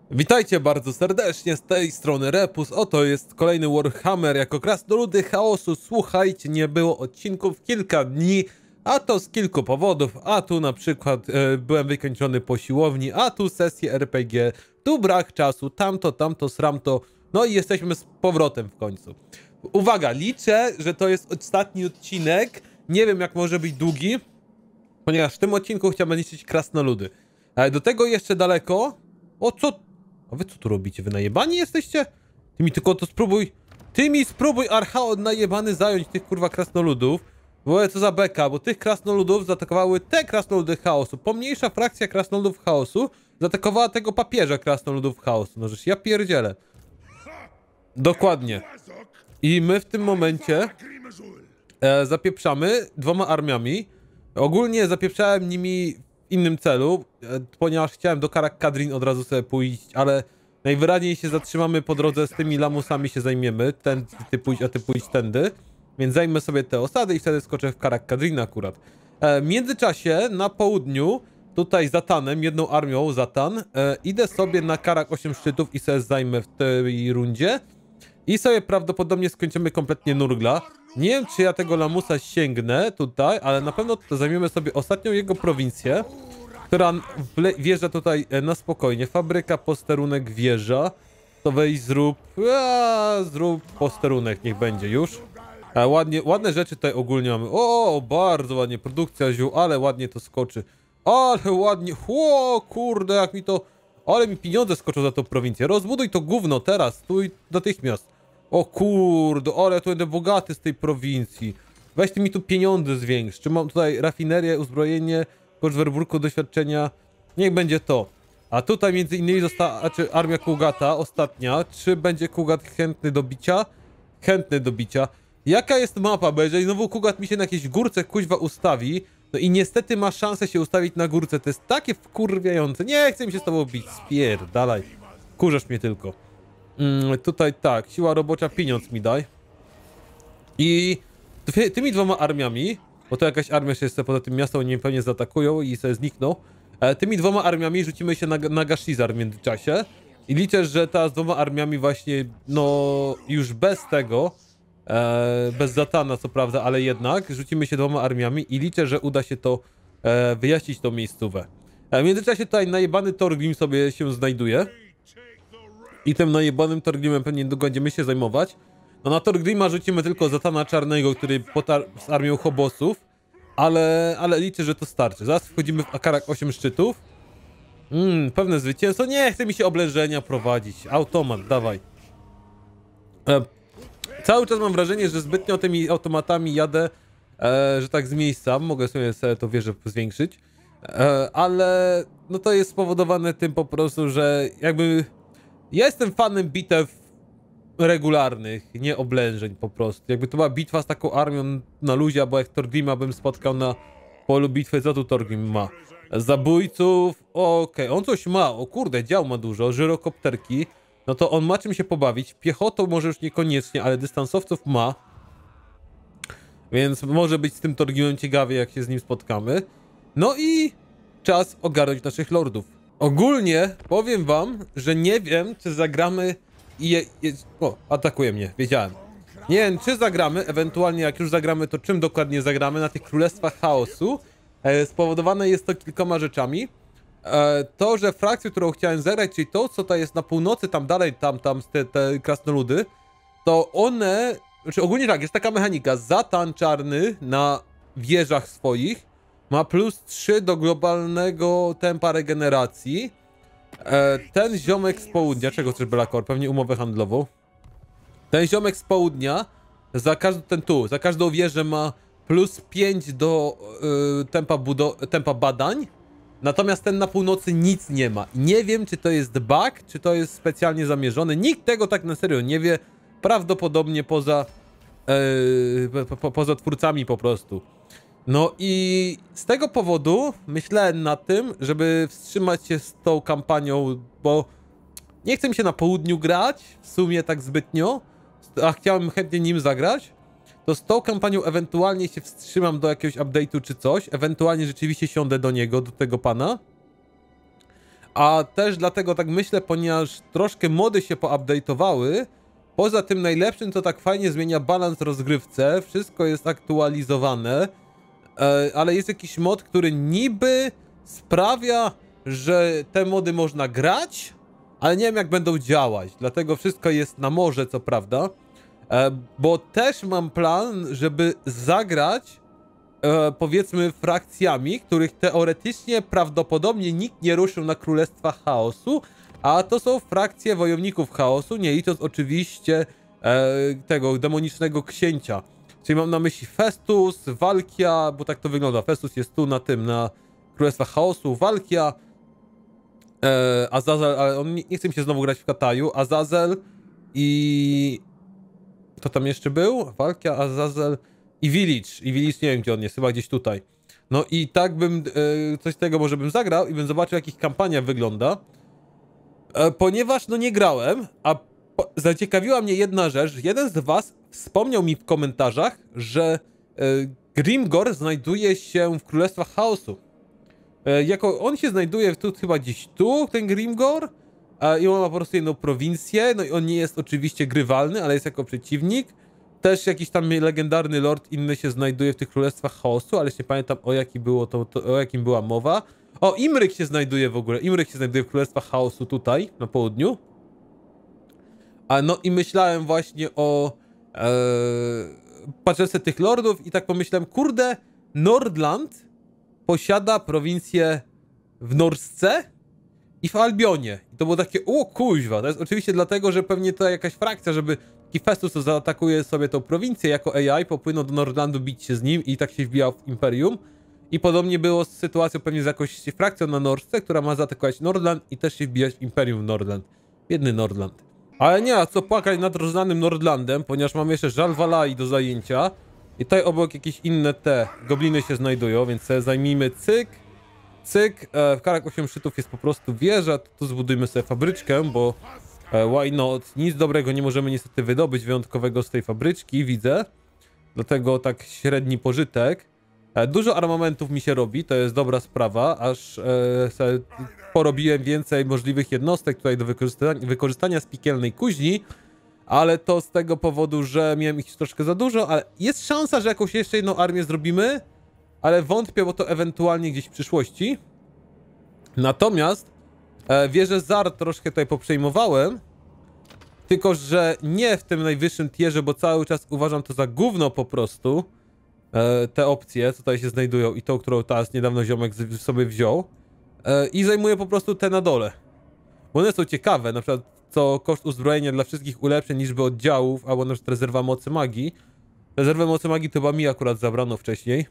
Witajcie bardzo serdecznie, z tej strony Repus. Oto jest kolejny Warhammer jako krasnoludy chaosu. Słuchajcie, nie było odcinków kilka dni, a to z kilku powodów. A tu na przykład byłem wykończony po siłowni, a tu sesje RPG, tu brak czasu, tamto, sramto. No i jesteśmy z powrotem w końcu. Uwaga, liczę, że to jest ostatni odcinek. Nie wiem, jak może być długi, ponieważ w tym odcinku chciałbym liczyć krasnoludy. Ale do tego jeszcze daleko. O co? A wy co tu robicie? Wy najebani jesteście? Ty mi tylko to spróbuj... Ty mi spróbuj, Archaon najebany, zająć tych kurwa krasnoludów. Bo co za beka, bo tych krasnoludów zaatakowały te krasnoludy chaosu. Pomniejsza frakcja krasnoludów chaosu zaatakowała tego papieża krasnoludów chaosu. No żeż ja pierdzielę. Dokładnie. I my w tym momencie zapieprzamy dwoma armiami. Ogólnie zapieprzałem nimi w innym celu, ponieważ chciałem do Karak Kadrin od razu sobie pójść, ale najwyraźniej się zatrzymamy po drodze, z tymi lamusami się zajmiemy. Ty pójdź, a ty pójdź tędy. Więc zajmę sobie te osady i wtedy skoczę w Karak Kadrin akurat. W międzyczasie na południu, tutaj Zatanem, jedną armią Zatan, idę sobie na Karak 8 szczytów i sobie zajmę w tej rundzie. I sobie prawdopodobnie skończymy kompletnie Nurgla. Nie wiem, czy ja tego lamusa sięgnę tutaj, ale na pewno to zajmiemy sobie ostatnią jego prowincję, która wjeżdża tutaj na spokojnie. Fabryka, posterunek, wieża. To weź zrób posterunek, niech będzie już. Ładne rzeczy tutaj ogólnie mamy. O, bardzo ładnie, produkcja ziół, ale ładnie to skoczy. Ale ładnie, o kurde, jak mi to... Ale mi pieniądze skoczą za tą prowincję. Rozbuduj to gówno teraz, tu i natychmiast. O kurde, ale ja tu będę bogaty z tej prowincji. Weź ty mi tu pieniądze zwiększ. Czy mam tutaj rafinerię, uzbrojenie, koszt werburku, doświadczenia? Niech będzie to. A tutaj między innymi została, armia Kugata, ostatnia. Czy będzie Kugat chętny do bicia? Chętny do bicia. Jaka jest mapa? Bo jeżeli znowu Kugat mi się na jakiejś górce kuźwa ustawi, no i niestety ma szansę się ustawić na górce. To jest takie wkurwiające. Nie chcę mi się z tobą bić. Spierdalaj. Kurzasz mnie tylko. Tutaj tak. Siła robocza, pieniądz mi daj. I tymi dwoma armiami, bo to jakaś armia się jeszcze poza tym miasto, oni pewnie zaatakują i sobie znikną. Tymi dwoma armiami rzucimy się na Gashizar w międzyczasie. I liczę, że ta z dwoma armiami właśnie, no już bez tego, bez Zatana co prawda, ale jednak rzucimy się dwoma armiami i liczę, że uda się to wyjaśnić tą miejscówę. W międzyczasie tutaj najebany Thorgrim sobie się znajduje. I tym najebanym Thorgrimem pewnie długo będziemy się zajmować. No na Thorgrima rzucimy tylko Zatana Czarnego, który potarł z armią Hobosów. Ale liczę, że to starczy. Zaraz wchodzimy w Karak 8 szczytów. Pewne zwycięstwo. Nie chce mi się oblężenia prowadzić. Automat, dawaj. Cały czas mam wrażenie, że zbytnio tymi automatami jadę, że tak z miejsca. Mogę sobie to wieżę zwiększyć. Ale no to jest spowodowane tym po prostu, że jakby... Ja jestem fanem bitew regularnych, nie oblężeń po prostu. Jakby to była bitwa z taką armią na luzie, bo jak Thorgrima bym spotkał na polu bitwy, co tu Thorgrim ma? Zabójców, okej, on coś ma, o kurde, dział ma dużo, żyrokopterki, no to on ma czym się pobawić. Piechotą może już niekoniecznie, ale dystansowców ma. Więc może być z tym Thorgrimem ciekawie, jak się z nim spotkamy. No i czas ogarnąć naszych lordów. Ogólnie powiem wam, że nie wiem, czy zagramy o, atakuje mnie, wiedziałem. Nie wiem, czy zagramy, ewentualnie jak już zagramy, to czym dokładnie zagramy na tych Królestwach Chaosu. Spowodowane jest to kilkoma rzeczami. To, że frakcję, którą chciałem zagrać, czyli to, co to jest na północy, tam dalej, tam te krasnoludy, to one, znaczy ogólnie tak, jest taka mechanika, Zatan Czarny na wieżach swoich ma +3 do globalnego tempa regeneracji. Ten ziomek z południa, czego chcesz Belakor? Pewnie umowę handlową. Ten ziomek z południa za każdą wieżę ma +5 do tempa badań. Natomiast ten na północy nic nie ma. Nie wiem, czy to jest bug, czy to jest specjalnie zamierzone. Nikt tego tak na serio nie wie. Prawdopodobnie poza twórcami po prostu. No i z tego powodu myślałem nad tym, żeby wstrzymać się z tą kampanią, bo nie chcę mi się na południu grać, w sumie tak zbytnio, a chciałem chętnie nim zagrać, to z tą kampanią ewentualnie się wstrzymam do jakiegoś update'u czy coś, ewentualnie rzeczywiście siądę do niego, do tego pana, A też dlatego tak myślę, ponieważ troszkę mody się poupdate'owały. Poza tym najlepszym, co tak fajnie zmienia balans rozgrywce, wszystko jest aktualizowane, ale jest jakiś mod, który niby sprawia, że te mody można grać, ale nie wiem jak będą działać, dlatego wszystko jest na morze, co prawda, bo też mam plan, żeby zagrać powiedzmy frakcjami, których teoretycznie prawdopodobnie nikt nie ruszył na Królestwa Chaosu, a to są frakcje wojowników chaosu, nie licząc oczywiście tego demonicznego księcia. Czyli mam na myśli Festus, Walkia, bo tak to wygląda. Festus jest tu na tym, na Królestwa Chaosu, Walkia, Azazel, ale on nie chce mi się znowu grać w Kataju, Azazel i... Kto tam jeszcze był? Walkia, Azazel i Village. I Village nie wiem gdzie on jest, chyba gdzieś tutaj. No i tak bym, coś z tego może bym zagrał i bym zobaczył jak ich kampania wygląda. Ponieważ no nie grałem, a zaciekawiła mnie jedna rzecz. Jeden z was wspomniał mi w komentarzach, że Grimgor znajduje się w Królestwach Chaosu. Jako on się znajduje tu chyba gdzieś tu, ten Grimgor, i on ma po prostu jedną prowincję, no i on nie jest oczywiście grywalny, ale jest jako przeciwnik. Też jakiś tam legendarny lord inny się znajduje w tych Królestwach Chaosu, ale nie pamiętam o jakim było o jakim była mowa. O, Imryk się znajduje w ogóle. Imryk się znajduje w Królestwach Chaosu tutaj, na południu. No i myślałem właśnie o patrzę tych lordów i tak pomyślałem, kurde, Nordland posiada prowincję w Norsce i w Albionie. I to było takie, o kuźwa, to jest oczywiście dlatego, że pewnie to jakaś frakcja, żeby taki Festus, co zaatakuje sobie tą prowincję jako AI, popłynął do Nordlandu bić się z nim i tak się wbijał w Imperium. I podobnie było z sytuacją pewnie z jakąś frakcją na Norsce, która ma zaatakować Nordland i też się wbijać w Imperium Nordland. Biedny Nordland. Ale nie ma co płakać nad rozlanym Nordlandem, ponieważ mamy jeszcze Żal Valai do zajęcia. I tutaj obok jakieś inne te gobliny się znajdują, więc sobie zajmijmy cyk. Cyk, w Karak 8 szczytów jest po prostu wieża, tu zbudujmy sobie fabryczkę, bo why not? Nic dobrego nie możemy niestety wydobyć wyjątkowego z tej fabryczki, widzę. Dlatego tak średni pożytek. Dużo armamentów mi się robi, to jest dobra sprawa, aż sobie porobiłem więcej możliwych jednostek tutaj do wykorzystania z piekielnej kuźni, ale to z tego powodu, że miałem ich troszkę za dużo, ale jest szansa, że jakąś jeszcze jedną armię zrobimy, ale wątpię, bo to ewentualnie gdzieś w przyszłości. Natomiast wieżę Zar troszkę tutaj poprzejmowałem, tylko że nie w tym najwyższym tierze, bo cały czas uważam to za gówno po prostu. Te opcje, co tutaj się znajdują i tą, którą teraz niedawno ziomek sobie wziął. I zajmuję po prostu te na dole. Bo one są ciekawe, na przykład co koszt uzbrojenia dla wszystkich ulepszeń, liczby oddziałów, albo na przykład rezerwa mocy magii. Rezerwę mocy magii to chyba mi akurat zabrano wcześniej.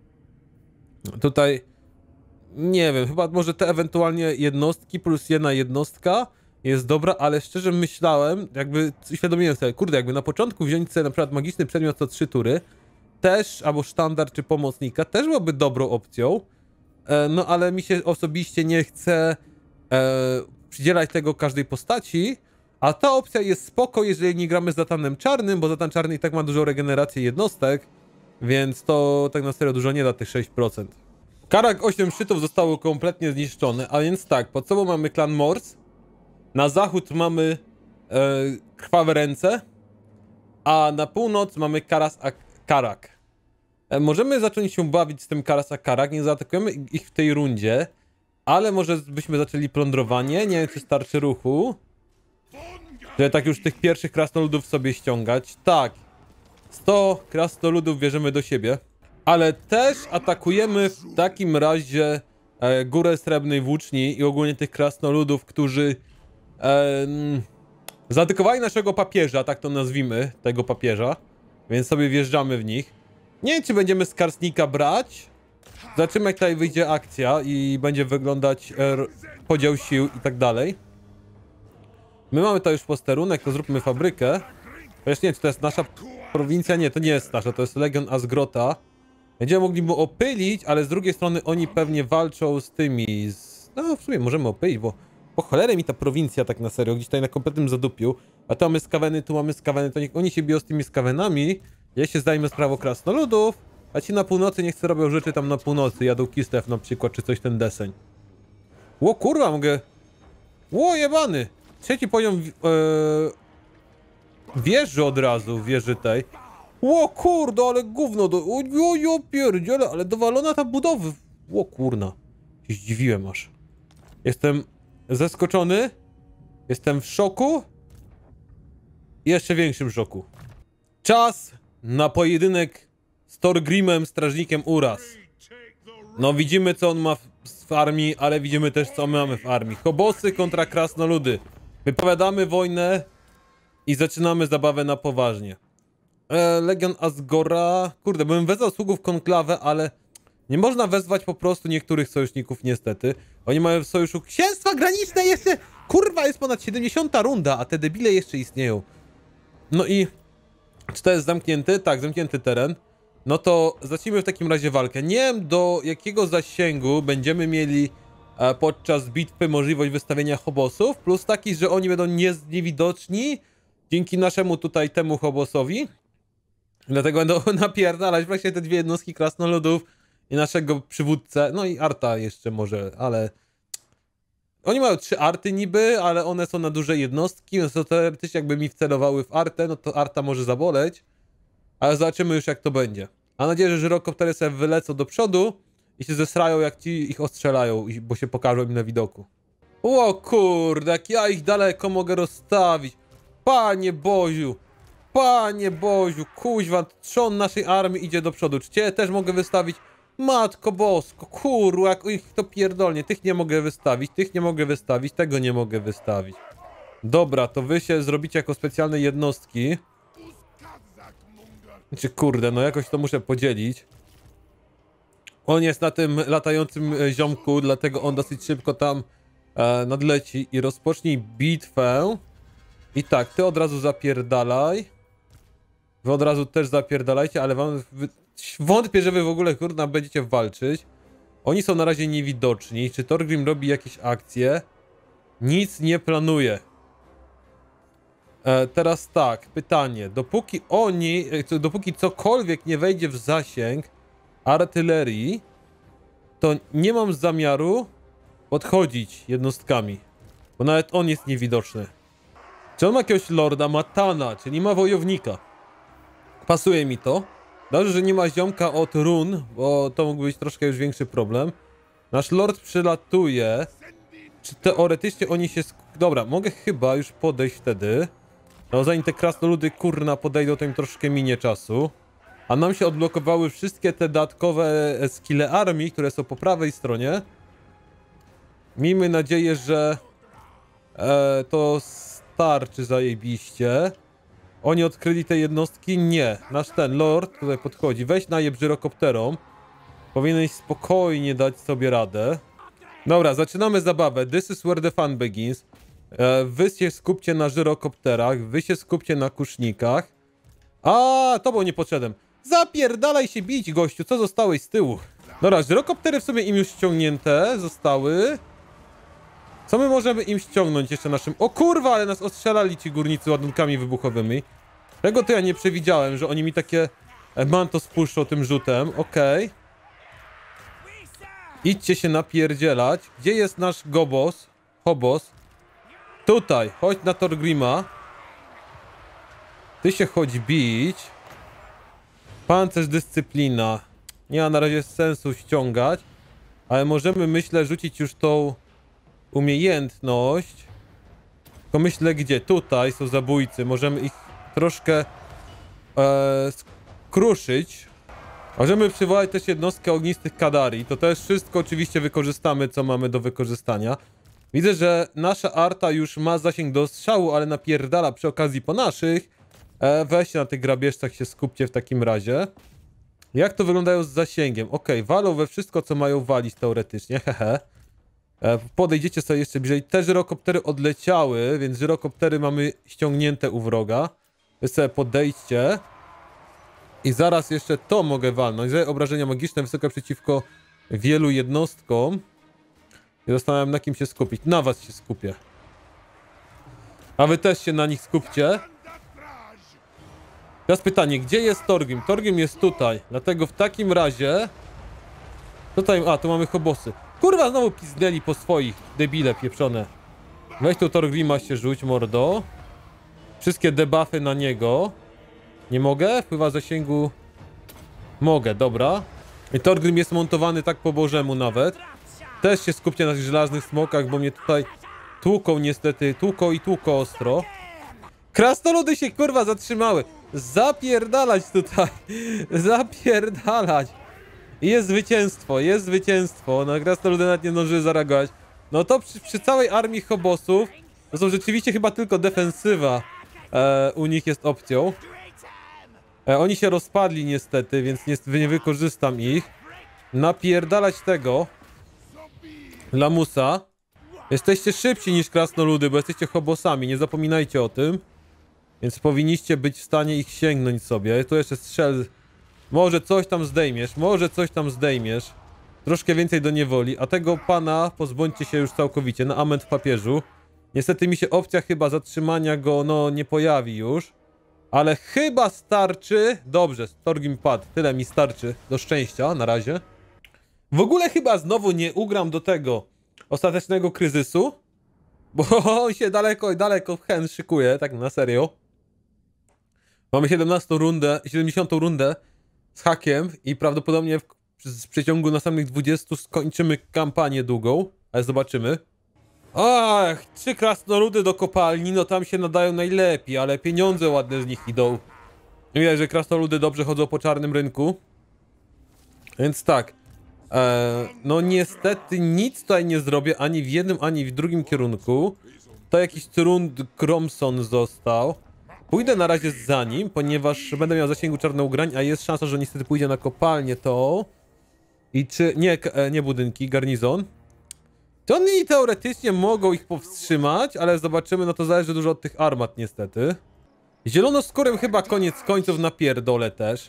Tutaj nie wiem, chyba może te ewentualnie jednostki plus jedna jednostka jest dobra, ale szczerze myślałem, jakby uświadomiłem sobie, kurde, jakby na początku wziąć sobie na przykład magiczny przedmiot co 3 tury, też, albo sztandar czy pomocnika, też byłoby dobrą opcją, no ale mi się osobiście nie chce przydzielać tego każdej postaci, a ta opcja jest spoko, jeżeli nie gramy z Zatanem Czarnym, bo Zatan Czarny i tak ma dużą regenerację jednostek, więc to tak na serio dużo nie da, tych 6%. Karak 8 szczytów zostało kompletnie zniszczone, a więc tak, pod sobą mamy klan Mors, na zachód mamy Krwawe Ręce, a na północ mamy Karak. Możemy zacząć się bawić z tym Karak, nie zaatakujemy ich w tej rundzie, ale może byśmy zaczęli plądrowanie, nie wiem czy starczy ruchu, żeby tak już tych pierwszych krasnoludów sobie ściągać. Tak, 100 krasnoludów bierzemy do siebie, ale też atakujemy w takim razie Górę Srebrnej Włóczni i ogólnie tych krasnoludów, którzy zaatakowali naszego papieża, tak to nazwijmy, tego papieża, więc sobie wjeżdżamy w nich. Nie wiem, czy będziemy z Karstnika brać. Zobaczymy, jak tutaj wyjdzie akcja i będzie wyglądać podział sił i tak dalej. My mamy to już posterunek, to zróbmy fabrykę. Chociaż nie wiem, czy to jest nasza prowincja. Nie, to nie jest nasza, to jest Legion Asgrota. Będziemy mogli mu opylić, ale z drugiej strony oni pewnie walczą z tymi... No, w sumie możemy opylić, bo po cholerę mi ta prowincja tak na serio, gdzieś tutaj na kompletnym zadupiu. A tu mamy skaweny, to niech oni się biją z tymi skawenami. Ja się zajmę sprawą krasnoludów, a ci na północy niech robią rzeczy tam na północy, jadą Kislev na przykład, czy coś ten deseń. Ło kurwa, mogę Ło, jebany! Trzeci poziom wieży od razu, wieży tej. Ło, kurde, ale gówno do... O, pierdziele, ale dowalona ta budowa. Ło, kurna. Się zdziwiłem aż. Jestem zaskoczony. Jestem w szoku. I jeszcze większym szoku. Czas na pojedynek z Thorgrimem, strażnikiem Uraz. No widzimy co on ma w armii, ale widzimy też co my mamy w armii. Hobosy kontra krasnoludy. Wypowiadamy wojnę i zaczynamy zabawę na poważnie. Legion Asgora... Kurde, bym wezwał sługów konklawę, ale nie można wezwać po prostu niektórych sojuszników niestety. Oni mają w sojuszu księstwa graniczne jeszcze... Kurwa, jest ponad 70. runda, a te debile jeszcze istnieją. No i... Czy to jest zamknięty? Tak, zamknięty teren. No to zacznijmy w takim razie walkę. Nie wiem do jakiego zasięgu będziemy mieli podczas bitwy możliwość wystawienia hobosów. Plus taki, że oni będą niewidoczni dzięki naszemu tutaj temu hobosowi. Dlatego będą napierdalać właśnie te dwie jednostki krasnoludów i naszego przywódcę. No i Arta jeszcze może, ale... Oni mają 3 arty niby, ale one są na duże jednostki, więc to teoretycznie jakby mi wcelowały w artę, no to arta może zaboleć. Ale zobaczymy już jak to będzie. Mam nadzieję, że żyrokoptery sobie wylecą do przodu i się zesrają jak ci ich ostrzelają, bo się pokażą im na widoku. O kurde, jak ja ich daleko mogę rozstawić. Panie Boziu, kuźwa, trzon naszej armii idzie do przodu. Czy cię też mogę wystawić? Matko bosko, kurwa, jak ich to pierdolnie. Tych nie mogę wystawić, tych nie mogę wystawić, tego nie mogę wystawić. Dobra, to wy się zrobicie jako specjalne jednostki. Znaczy, kurde, no jakoś to muszę podzielić. On jest na tym latającym ziomku, dlatego on dosyć szybko tam nadleci i rozpocznij bitwę. I tak, ty od razu zapierdalaj. Wy od razu też zapierdalajcie, ale wątpię, że wy w ogóle, kurna, będziecie walczyć. Oni są na razie niewidoczni. Czy Thorgrim robi jakieś akcje? Nic nie planuje. Teraz tak, pytanie. Dopóki cokolwiek nie wejdzie w zasięg artylerii, to nie mam zamiaru podchodzić jednostkami. Bo nawet on jest niewidoczny. Czy on ma jakiegoś lorda? Ma Tana, czyli ma wojownika. Pasuje mi to. Dobrze, że nie ma ziomka od run, bo to mógł być troszkę już większy problem. Nasz lord przylatuje. Czy teoretycznie oni się... Dobra, mogę chyba już podejść wtedy. No zanim te krasnoludy kurna podejdą, to im troszkę minie czasu. A nam się odblokowały wszystkie te dodatkowe skille armii, które są po prawej stronie. Miejmy nadzieję, że to starczy zajebiście. Oni odkryli te jednostki? Nie. Nasz ten lord tutaj podchodzi. Weź najeb żyrokopterom. Powinieneś spokojnie dać sobie radę. Dobra, zaczynamy zabawę. This is where the fun begins. Wy się skupcie na żyrokopterach, wy się skupcie na kusznikach. A, to był nie podszedłem. Zapierdalaj się bić, gościu, co zostałeś z tyłu? Dobra, żyrokoptery w sumie im już ściągnięte zostały. Co my możemy im ściągnąć jeszcze naszym... O kurwa, ale nas ostrzelali ci górnicy ładunkami wybuchowymi. Tego to ja nie przewidziałem, że oni mi takie manto spuszczą tym rzutem. Okej. Idźcie się napierdzielać. Gdzie jest nasz gobos? Hobos? Tutaj, chodź na Thorgrima. Ty się chodź bić. Pancerz, dyscyplina. Nie ma na razie sensu ściągać. Ale możemy, myślę, rzucić już tą umiejętność. Tylko myślę, gdzie? Tutaj są zabójcy. Możemy ich troszkę skruszyć. Możemy przywołać też jednostkę ognistych Kadari. To też wszystko oczywiście wykorzystamy, co mamy do wykorzystania. Widzę, że nasza arta już ma zasięg do strzału, ale napierdala przy okazji po naszych. Weźcie na tych grabieżcach się skupcie w takim razie. Jak to wyglądają z zasięgiem? Okej, walą we wszystko, co mają walić teoretycznie, hehe. Podejdziecie sobie jeszcze bliżej. Te żyrokoptery odleciały, więc żyrokoptery mamy ściągnięte u wroga. Wy sobie podejdźcie. I zaraz jeszcze to mogę walnąć. Obrażenia magiczne wysoka przeciwko wielu jednostkom. I zastanawiam, na kim się skupić. Na was się skupię. A wy też się na nich skupcie. Teraz pytanie, gdzie jest Thorgrim? Thorgrim jest tutaj. Dlatego w takim razie... Tutaj... A, tu mamy hobosy. Kurwa, znowu pizdnęli po swoich. Debile pieprzone. Weź tu Thorgrima się rzuć, mordo. Wszystkie debuffy na niego. Nie mogę? Wpływa zasięgu... Mogę, dobra. I Thorgrim jest montowany tak po bożemu nawet. Też się skupcie na tych żelaznych smokach, bo mnie tutaj tłuką niestety. Tłuką ostro. Krasnoludy się kurwa zatrzymały. Zapierdalać tutaj. Zapierdalać. Jest zwycięstwo. No krasnoludy nawet nie zdążyły zareagować. No to przy całej armii hobosów to są rzeczywiście chyba tylko defensywa u nich jest opcją. Oni się rozpadli niestety, więc nie wykorzystam ich. Napierdalać tego lamusa. Jesteście szybsi niż krasnoludy, bo jesteście hobosami, nie zapominajcie o tym. Więc powinniście być w stanie ich sięgnąć sobie. Tu jeszcze strzel. Może coś tam zdejmiesz. Troszkę więcej do niewoli, a tego pana pozbądźcie się już całkowicie, na amen w papieżu. Niestety mi się opcja chyba zatrzymania go, no nie pojawi już. Ale chyba starczy. Dobrze, Thorgrim padł, tyle mi starczy do szczęścia na razie. W ogóle chyba znowu nie ugram do tego ostatecznego kryzysu. Bo on się daleko w hen szykuje, tak na serio. Mamy 70 rundę z hakiem i prawdopodobnie w przeciągu następnych 20 skończymy kampanię długą, ale zobaczymy. Ach, 3 krasnoludy do kopalni, no tam się nadają najlepiej, ale pieniądze ładne z nich idą. Widać, że krasnoludy dobrze chodzą po czarnym rynku. Więc tak, no niestety nic tutaj nie zrobię ani w jednym, ani w drugim kierunku. To jakiś Trund Gromson został. Pójdę na razie za nim, ponieważ będę miał zasięgu czarne ugrań, a jest szansa, że niestety pójdzie na kopalnię to. I czy... Nie budynki, garnizon. To oni teoretycznie mogą ich powstrzymać, ale zobaczymy, no to zależy dużo od tych armat niestety. Zielonoskórym chyba koniec końców napierdolę też.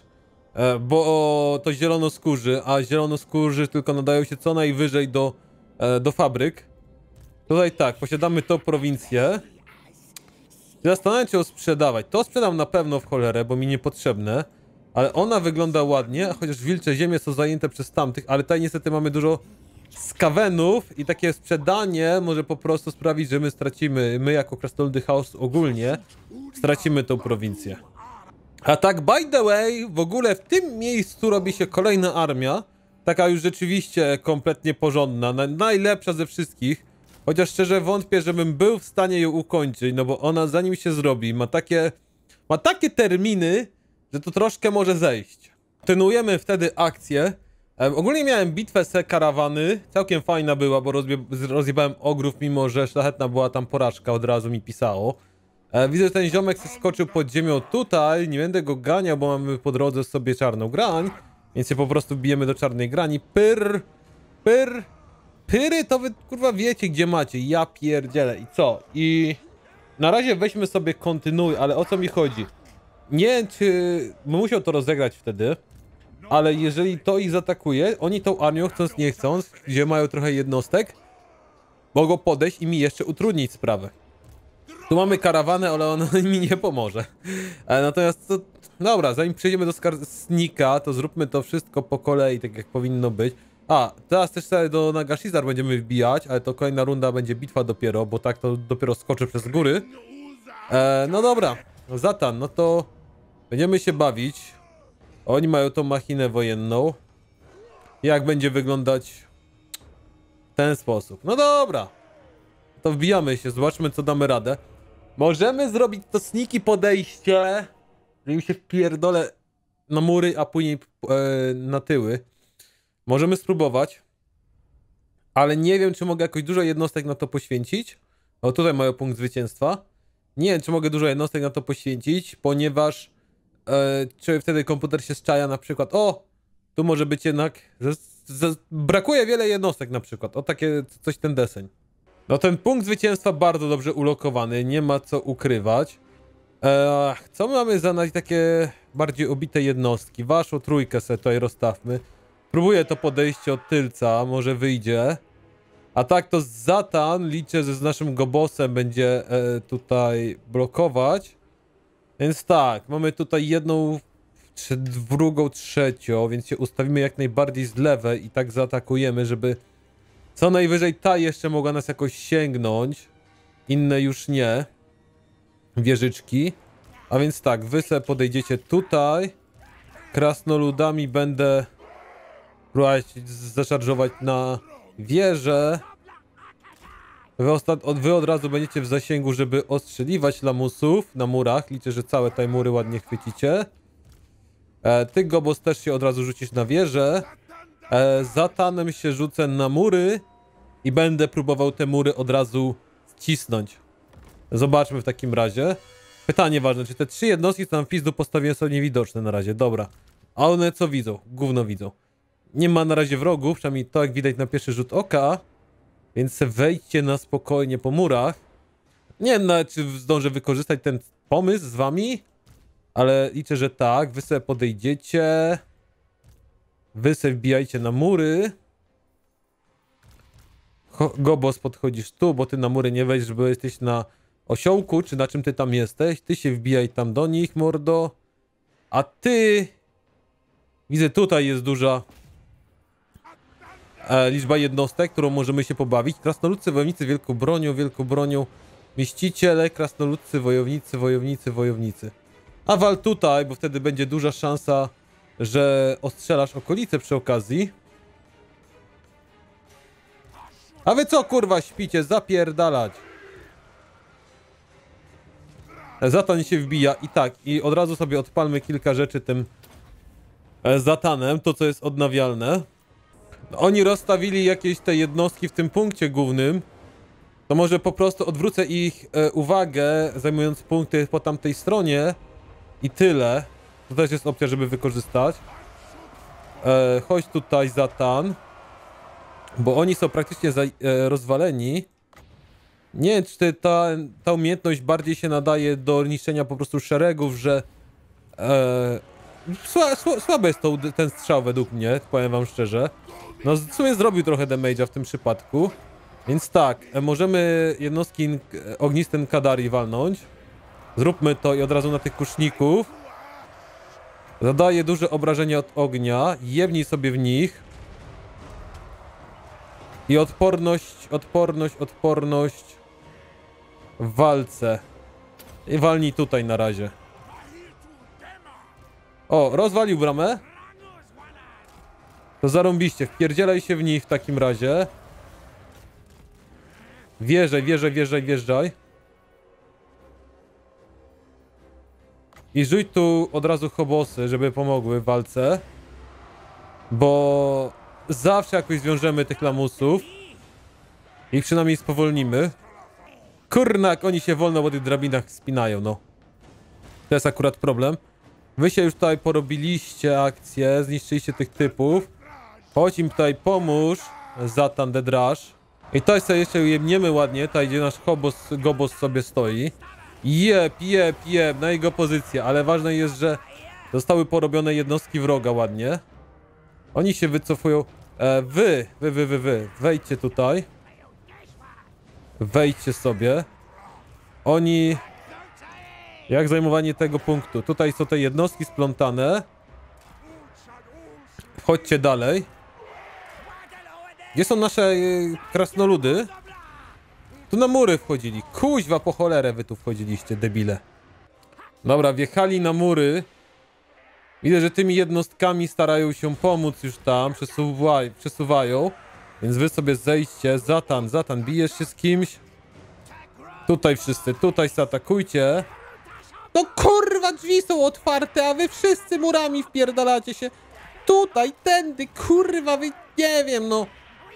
Bo to zielonoskórzy, a zielonoskórzy tylko nadają się co najwyżej do fabryk. Tutaj tak, posiadamy tą prowincję. Zastanawiam się ją sprzedawać. To sprzedam na pewno w cholerę, bo mi niepotrzebne. Ale ona wygląda ładnie, chociaż wilcze ziemie są zajęte przez tamtych, ale tutaj niestety mamy dużo skawenów i takie sprzedanie może po prostu sprawić, że my stracimy, my jako Krasnoludy Chaos ogólnie, stracimy tą prowincję. A tak by the way, w ogóle w tym miejscu robi się kolejna armia, taka już rzeczywiście kompletnie porządna, najlepsza ze wszystkich. Chociaż szczerze wątpię, żebym był w stanie ją ukończyć, no bo ona zanim się zrobi, ma takie terminy, że to troszkę może zejść. Kontynuujemy wtedy akcję. Ogólnie miałem bitwę se karawany, całkiem fajna była, bo rozjebałem ogrów, mimo że szlachetna była tam porażka, od razu mi pisało. Widzę, że ten ziomek se skoczył pod ziemią tutaj, nie będę go ganiał, bo mamy po drodze sobie czarną grań, więc się po prostu bijemy do czarnej grani. Pyry to wy kurwa wiecie gdzie macie, ja pierdzielę i co? I na razie weźmy sobie kontynuuj, ale o co mi chodzi? Nie wiem czy musiał to rozegrać wtedy, ale jeżeli to ich zaatakuje, oni tą armią chcąc nie chcąc, gdzie mają trochę jednostek, mogą podejść i mi jeszcze utrudnić sprawę. Tu mamy karawanę, ale ona mi nie pomoże. Natomiast to, dobra, zanim przejdziemy do Skarsnika, to zróbmy to wszystko po kolei, tak jak powinno być. A, teraz też sobie do Nagashizar będziemy wbijać, ale to kolejna runda będzie bitwa dopiero, bo tak to dopiero skoczy przez góry. No dobra, Zatan, no to będziemy się bawić. Oni mają tą machinę wojenną. Jak będzie wyglądać w ten sposób? No dobra, to wbijamy się, zobaczmy co damy radę. Możemy zrobić to sneaky podejście, że im się wpierdolę na mury, a później na tyły. Możemy spróbować, ale nie wiem, czy mogę jakoś dużo jednostek na to poświęcić. O, tutaj mają punkt zwycięstwa. Nie wiem, czy mogę dużo jednostek na to poświęcić, ponieważ czy wtedy komputer się zczaja na przykład. O, tu może być jednak... brakuje wiele jednostek na przykład. O, takie coś ten deseń. No ten punkt zwycięstwa bardzo dobrze ulokowany, nie ma co ukrywać. Co mamy za takie bardziej obite jednostki? Waszą trójkę sobie tutaj rozstawmy. Próbuję to podejście od tylca, może wyjdzie. A tak to Zatan, liczę, że z naszym Gobosem będzie tutaj blokować. Więc tak, mamy tutaj jedną, drugą, trzecią, więc się ustawimy jak najbardziej z lewej i tak zaatakujemy, żeby co najwyżej ta jeszcze mogła nas jakoś sięgnąć. inne już nie. Wieżyczki. A więc tak, wy sobie podejdziecie tutaj. Krasnoludami będę próbować zaszarżować na wieżę. Wy od razu będziecie w zasięgu, żeby ostrzeliwać lamusów na murach. Liczę, że całe te mury ładnie chwycicie. Ty, Gobos, też się od razu rzucisz na wieżę. Zatanem się rzucę na mury i będę próbował te mury od razu ścisnąć. Zobaczmy w takim razie. Pytanie ważne, czy te 3 jednostki, co tam w pizdu postawiłem, są niewidoczne na razie? Dobra. A one co widzą? Gówno widzą. Nie ma na razie wrogów, przynajmniej to jak widać na pierwszy rzut oka. Więc wejdźcie na spokojnie po murach. Nie wiem nawet, czy zdążę wykorzystać ten pomysł z wami. Ale liczę, że tak. Wy sobie podejdziecie. Wy sobie wbijajcie na mury. Gobos, podchodzisz tu, bo ty na mury nie wejdziesz, bo jesteś na osiołku, czy na czym ty tam jesteś. Ty się wbijaj tam do nich, mordo. A ty... Widzę, tutaj jest duża liczba jednostek, którą możemy się pobawić. Krasnoludcy, wojownicy, wielkobronią. Mieściciele, krasnoludcy, wojownicy. A wal tutaj, bo wtedy będzie duża szansa, że ostrzelasz okolice przy okazji. A wy co, kurwa, śpicie? Zapierdalać. Zatan się wbija i tak, i od razu sobie odpalmy kilka rzeczy tym zatanem, to co jest odnawialne. Oni rozstawili jakieś te jednostki w tym punkcie głównym. To może po prostu odwrócę ich uwagę, zajmując punkty po tamtej stronie. I tyle. To też jest opcja, żeby wykorzystać. Chodź tutaj, Zatan. Bo oni są praktycznie rozwaleni. Nie wiem, czy ta umiejętność bardziej się nadaje do niszczenia po prostu szeregów, że... Słaby jest ten strzał według mnie, powiem wam szczerze. No w sumie zrobił trochę damage'a w tym przypadku. Więc tak, możemy jednostki ognistym Kadari walnąć. Zróbmy to i od razu na tych kuszników. Zadaje duże obrażenia od ognia. Jebnij sobie w nich. I odporność w walce. I walnij tutaj na razie. O, rozwalił bramę. To zarąbiście, wpierdzielaj się w nich w takim razie. Wjeżdżaj. I rzuć tu od razu hobosy, żeby pomogły w walce. Bo zawsze jakoś zwiążemy tych lamusów. I przynajmniej spowolnimy. Kurna, jak oni się wolno po tych drabinach spinają, no. To jest akurat problem. Wy się już tutaj porobiliście akcję, zniszczyliście tych typów. Chodź im tutaj pomóż, Zatan the Drash. I tutaj sobie jeszcze ujemniemy ładnie, tutaj gdzie nasz Gobos sobie stoi. Jeb, na jego pozycję, ale ważne jest, że zostały porobione jednostki wroga ładnie. Oni się wycofują. Wy, wejdźcie tutaj. Wejdźcie sobie. Oni... Jak zajmowanie tego punktu? Tutaj są te jednostki splątane. Chodźcie dalej. Gdzie są nasze krasnoludy? Tu na mury wchodzili. Kuźwa, po cholerę wy tu wchodziliście, debile. Dobra, wjechali na mury. Widzę, że tymi jednostkami starają się pomóc już tam. Przesuwają. Więc wy sobie zejdźcie. Zatan, bijesz się z kimś? Tutaj wszyscy, tutaj zaatakujcie. No kurwa, drzwi są otwarte, a wy wszyscy murami wpierdalacie się. Tutaj, tędy, kurwa, wy nie wiem, no.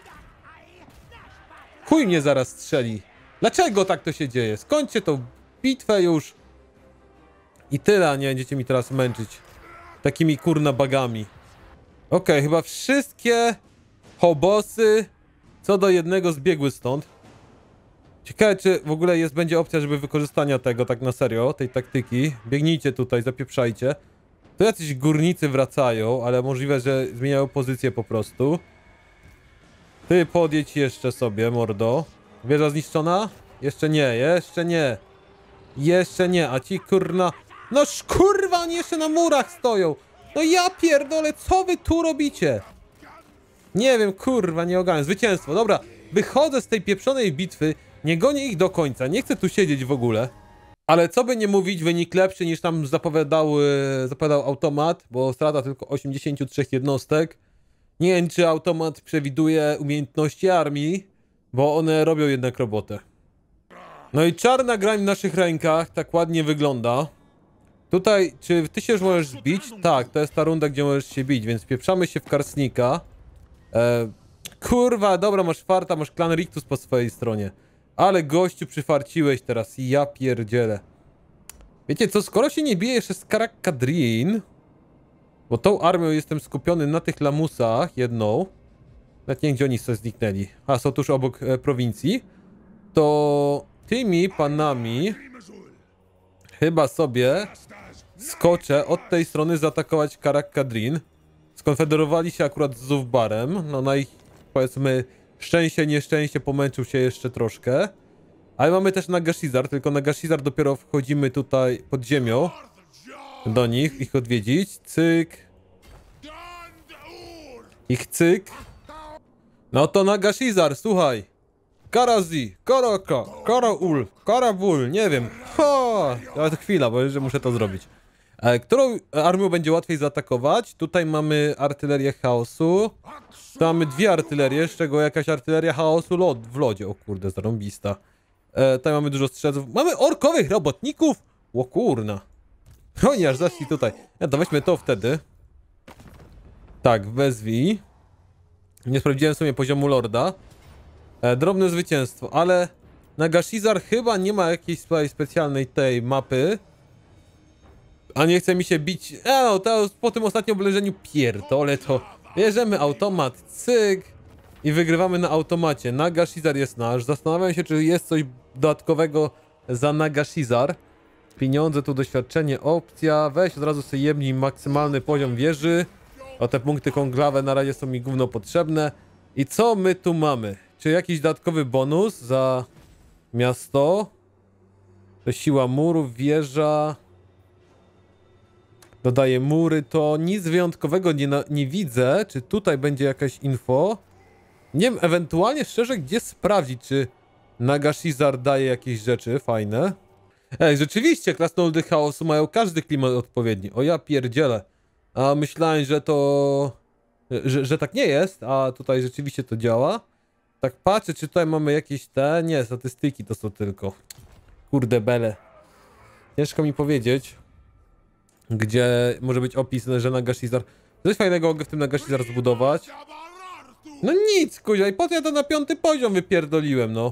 Chuj mnie zaraz strzeli. Dlaczego tak to się dzieje? Skończcie tą bitwę już. I tyle, a nie będziecie mi teraz męczyć takimi kurna bagami. Okej, chyba wszystkie hobosy co do jednego zbiegły stąd. Ciekawe, czy w ogóle będzie opcja, żeby wykorzystania tego tak na serio, tej taktyki. Biegnijcie tutaj, zapieprzajcie. Tu jacyś górnicy wracają, ale możliwe, że zmieniają pozycję po prostu. Ty podjedź jeszcze sobie, mordo. Wieża zniszczona? Jeszcze nie, a ci kurna... No kurwa, oni jeszcze na murach stoją! No ja pierdolę, co wy tu robicie? Nie wiem, kurwa, nie ogarniam. Zwycięstwo, dobra. Wychodzę z tej pieprzonej bitwy. Nie gonię ich do końca, nie chcę tu siedzieć w ogóle. Ale co by nie mówić, wynik lepszy niż tam zapowiadał automat, bo strata tylko 83 jednostek. Nie wiem, czy automat przewiduje umiejętności armii, bo one robią jednak robotę. No i czarna grań w naszych rękach tak ładnie wygląda. Tutaj, czy ty się już możesz bić? Tak, to jest ta runda, gdzie możesz się bić, więc pieprzamy się w Karsnika. Kurwa, dobra, masz farta, masz klan Rictus po swojej stronie. Ale gościu, przyfarciłeś teraz, ja pierdzielę. Wiecie co, skoro się nie bije jeszcze z Karak-Kadrin, bo tą armią jestem skupiony na tych lamusach, jedną. Nawet nie wiem, gdzie oni sobie zniknęli. A, są tuż obok prowincji. To tymi panami chyba sobie skoczę od tej strony zaatakować Karak-Kadrin. Skonfederowali się akurat z Zufbarem. No na ich, powiedzmy, szczęście, nieszczęście pomęczył się jeszcze troszkę. Ale mamy też Nagashizar, tylko Nagashizar dopiero wchodzimy tutaj pod ziemią. Do nich, ich odwiedzić. Cyk. Ich cyk. No to Nagashizar, słuchaj. Karazi, Karaka, Karaul, Karawul, nie wiem. Ha! Ale to chwila, bo że muszę to zrobić. Którą armią będzie łatwiej zaatakować? Tutaj mamy artylerię chaosu. Tu mamy dwie artylerie, z czego jakaś artyleria chaosu w lodzie. O kurde, zarąbista. Tutaj mamy dużo strzelców. Mamy orkowych robotników! O kurna. Oni aż zaszli tutaj. To weźmy to wtedy. Tak, wezwij. Nie sprawdziłem sobie poziomu lorda. Drobne zwycięstwo, ale Nagashizar chyba nie ma jakiejś specjalnej tej mapy. A nie chce mi się bić. No, to po tym ostatnim oblężeniu pierdolę to. Bierzemy automat, cyk. I wygrywamy na automacie. Nagashizar jest nasz. Zastanawiam się, czy jest coś dodatkowego za Nagashizar. Pieniądze, tu doświadczenie, opcja. Weź od razu sobie jebnij maksymalny poziom wieży. O te punkty konklawe na razie są mi gówno potrzebne. I co my tu mamy? Czy jakiś dodatkowy bonus za miasto? To siła murów, wieża. Dodaję mury, to nic wyjątkowego nie widzę. Czy tutaj będzie jakaś info? Nie wiem, ewentualnie szczerze, gdzie sprawdzić, czy Nagashizar daje jakieś rzeczy fajne. Ej, rzeczywiście, krasnoludy chaosu mają każdy klimat odpowiedni. O ja pierdzielę. A myślałem, że to... Że tak nie jest, a tutaj rzeczywiście to działa. Tak patrzę, czy tutaj mamy jakieś te... Nie, statystyki to są tylko. Kurde bele. Ciężko mi powiedzieć, gdzie może być opis, że Nagashizar... Coś fajnego mogę w tym Nagashizar zbudować. No nic, kuźwa, i po co ja to na 5. poziom wypierdoliłem, no.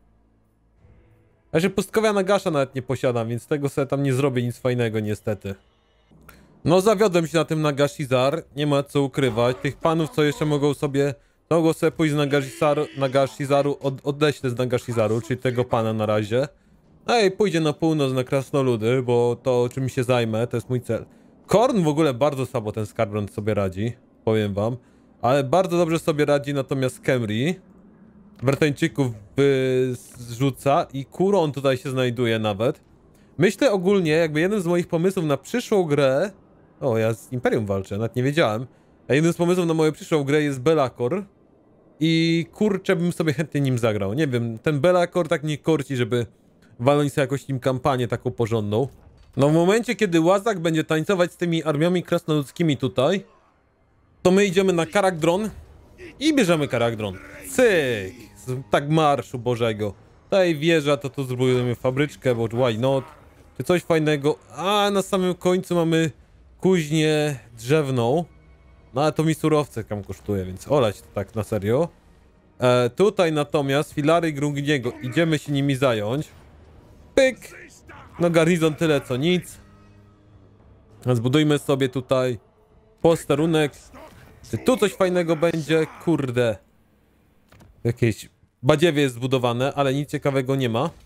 Ja się pustkowia Nagasza nawet nie posiadam, więc tego sobie tam nie zrobię nic fajnego, niestety. No zawiodłem się na tym Nagashizar, nie ma co ukrywać. Tych panów, co jeszcze mogą sobie pójść z Nagashizaru, odeślę z Nagashizaru, czyli tego pana na razie. No i pójdzie na północ na krasnoludy, bo to czym się zajmę, to jest mój cel. Korn w ogóle bardzo słabo ten Skarbrand sobie radzi, powiem wam. Ale bardzo dobrze sobie radzi natomiast Khemri. Bretończyków zrzuca i Kuron tutaj się znajduje nawet. Myślę ogólnie, jakby jeden z moich pomysłów na przyszłą grę... O, ja z Imperium walczę, nawet nie wiedziałem. A jeden z pomysłów na moją przyszłą grę jest Belakor. I kurczę, bym sobie chętnie nim zagrał. Nie wiem, ten Belakor tak nie korci, żeby walnąć sobie jakoś nim kampanię taką porządną. No w momencie, kiedy Łazak będzie tańcować z tymi armiami krasnoludzkimi tutaj, to my idziemy na Karak-Dron i bierzemy Karak-Dron. Cyk! Tak marszu bożego. Tutaj wieża, to tu zbudujemy fabryczkę, bo why not? Czy coś fajnego? A na samym końcu mamy kuźnię drzewną. No ale to mi surowce tam kosztuje, więc olać to tak na serio. Tutaj natomiast filary Grungniego, idziemy się nimi zająć. Pyk! No garnizon tyle co nic. Zbudujmy sobie tutaj posterunek. Czy tu coś fajnego będzie? Kurde. Jakieś badziewie jest zbudowane, ale nic ciekawego nie ma.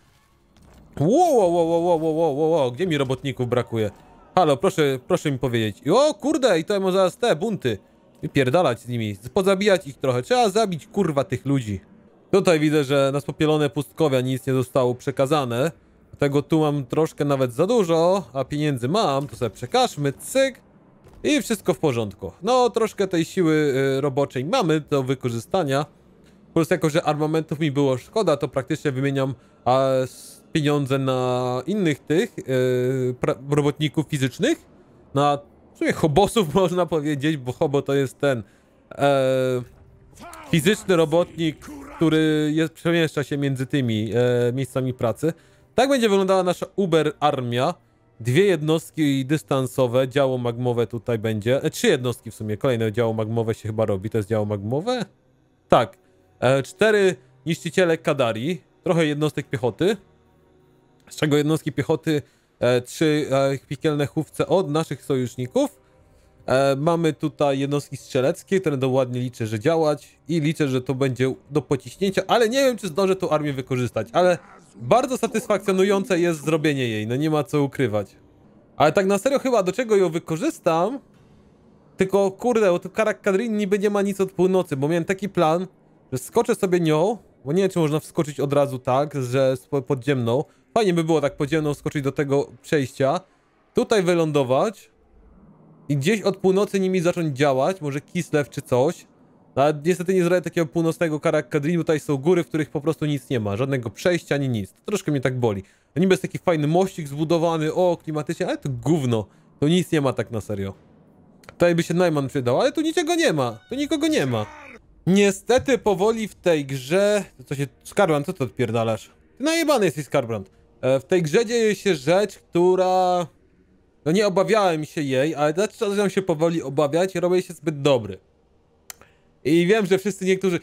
Wow, gdzie mi robotników brakuje? Halo, proszę mi powiedzieć. O kurde, i to może zaraz te bunty. Wypierdalać z nimi, pozabijać ich trochę. Trzeba zabić kurwa tych ludzi. Tutaj widzę, że na spopielone pustkowia nic nie zostało przekazane. Dlatego tu mam troszkę nawet za dużo, a pieniędzy mam, to sobie przekażmy, cyk. I wszystko w porządku. No, troszkę tej siły roboczej mamy do wykorzystania. Plus jako, że armamentów mi było szkoda, to praktycznie wymieniam pieniądze na innych tych robotników fizycznych. Na w sumie hobosów można powiedzieć, bo hobo to jest ten fizyczny robotnik, który przemieszcza się między tymi miejscami pracy. Tak będzie wyglądała nasza Uber armia. 2 jednostki dystansowe, działo magmowe tutaj będzie. 3 jednostki w sumie, kolejne działo magmowe się chyba robi. To jest działo magmowe? Tak. 4 niszczyciele Kadari, trochę jednostek piechoty. Z czego jednostki piechoty 3 piekielne chówce od naszych sojuszników. Mamy tutaj jednostki strzeleckie, które to ładnie liczę, że działać i liczę, że to będzie do pociśnięcia, ale nie wiem, czy zdążę tą armię wykorzystać, ale bardzo satysfakcjonujące jest zrobienie jej, no nie ma co ukrywać. Ale tak na serio chyba do czego ją wykorzystam, tylko kurde, bo tu Karak Kadrin niby nie ma nic od północy, bo miałem taki plan, że skoczę sobie nią, bo nie wiem, czy można wskoczyć od razu tak, że podziemną. Fajnie by było tak podziemną skoczyć do tego przejścia, tutaj wylądować i gdzieś od północy nimi zacząć działać, może Kislev czy coś. Ale niestety nie zrobię takiego północnego Karak Kadrin, tutaj są góry, w których po prostu nic nie ma, żadnego przejścia ani nic. To troszkę mnie tak boli. No niby jest taki fajny mościk zbudowany, o klimatycznie, ale to gówno. To nic nie ma tak na serio. Tutaj by się Najman przydał, ale tu niczego nie ma, tu nikogo nie ma. Niestety powoli w tej grze... Co się... Skarbrand, co ty odpierdalasz? Ty najebany jesteś, Skarbrand. W tej grze dzieje się rzecz, która... No nie obawiałem się jej, ale zaczynam się powoli obawiać i robię się zbyt dobry. I wiem, że wszyscy niektórzy...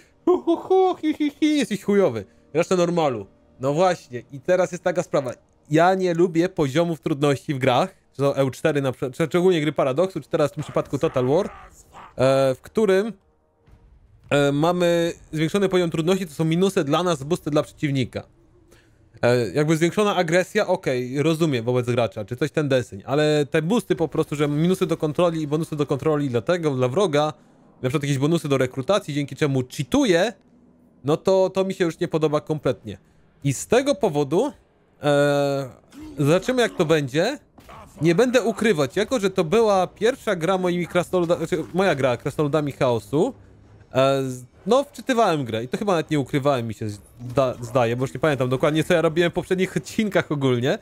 Jesteś chujowy. Reszta normalu. No właśnie, i teraz jest taka sprawa. Ja nie lubię poziomów trudności w grach. Czy to EU4 na przykład, czy ogólnie gry Paradoxu, czy teraz w tym przypadku Total War. W którym... mamy zwiększony poziom trudności, to są minusy dla nas, boosty dla przeciwnika. Jakby zwiększona agresja, okej, rozumiem wobec gracza, czy coś ten deseń, ale te boosty po prostu, że minusy do kontroli i bonusy do kontroli dla wroga, na przykład jakieś bonusy do rekrutacji, dzięki czemu cheatuje, no to mi się już nie podoba kompletnie. I z tego powodu zobaczymy jak to będzie. Nie będę ukrywać, jako że to była pierwsza gra moimi krasnoludami, znaczy moja gra krasnoludami chaosu, no wczytywałem grę i to chyba nawet nie ukrywałem, mi się zdaje, bo już nie pamiętam dokładnie co ja robiłem w poprzednich odcinkach ogólnie.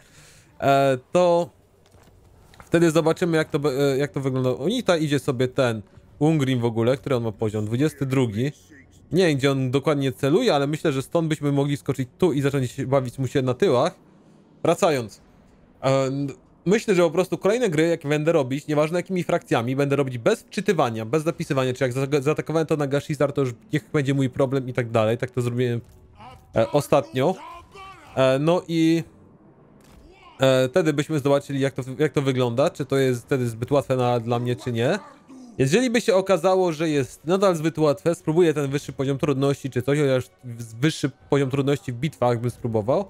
To wtedy zobaczymy jak to wygląda. Unita idzie sobie ten Ungrim w ogóle, który on ma poziom 22. Nie wiem gdzie on dokładnie celuje, ale myślę, że stąd byśmy mogli skoczyć tu i zacząć bawić mu się na tyłach. Wracając. Myślę, że po prostu kolejne gry, jak będę robić, nieważne jakimi frakcjami, będę robić bez wczytywania, bez zapisywania, czy jak zaatakowałem to na Gashizar, to już niech będzie mój problem i tak dalej. Tak to zrobiłem ostatnio. No i wtedy byśmy zobaczyli jak to wygląda, czy to jest wtedy zbyt łatwe dla mnie, czy nie. Jeżeli by się okazało, że jest nadal zbyt łatwe, spróbuję ten wyższy poziom trudności, czy coś, chociaż wyższy poziom trudności w bitwach bym spróbował.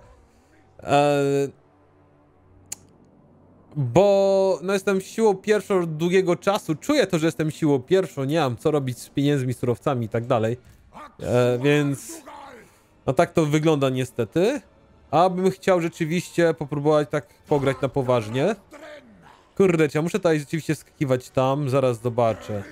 Bo no jestem siłą pierwszą od długiego czasu, czuję to, że jestem siłą pierwszą, nie mam co robić z pieniędzmi, surowcami i tak dalej. Więc no tak to wygląda niestety. A bym chciał rzeczywiście popróbować tak pograć na poważnie. Kurde, czy ja muszę tutaj rzeczywiście skakiwać tam, zaraz zobaczę.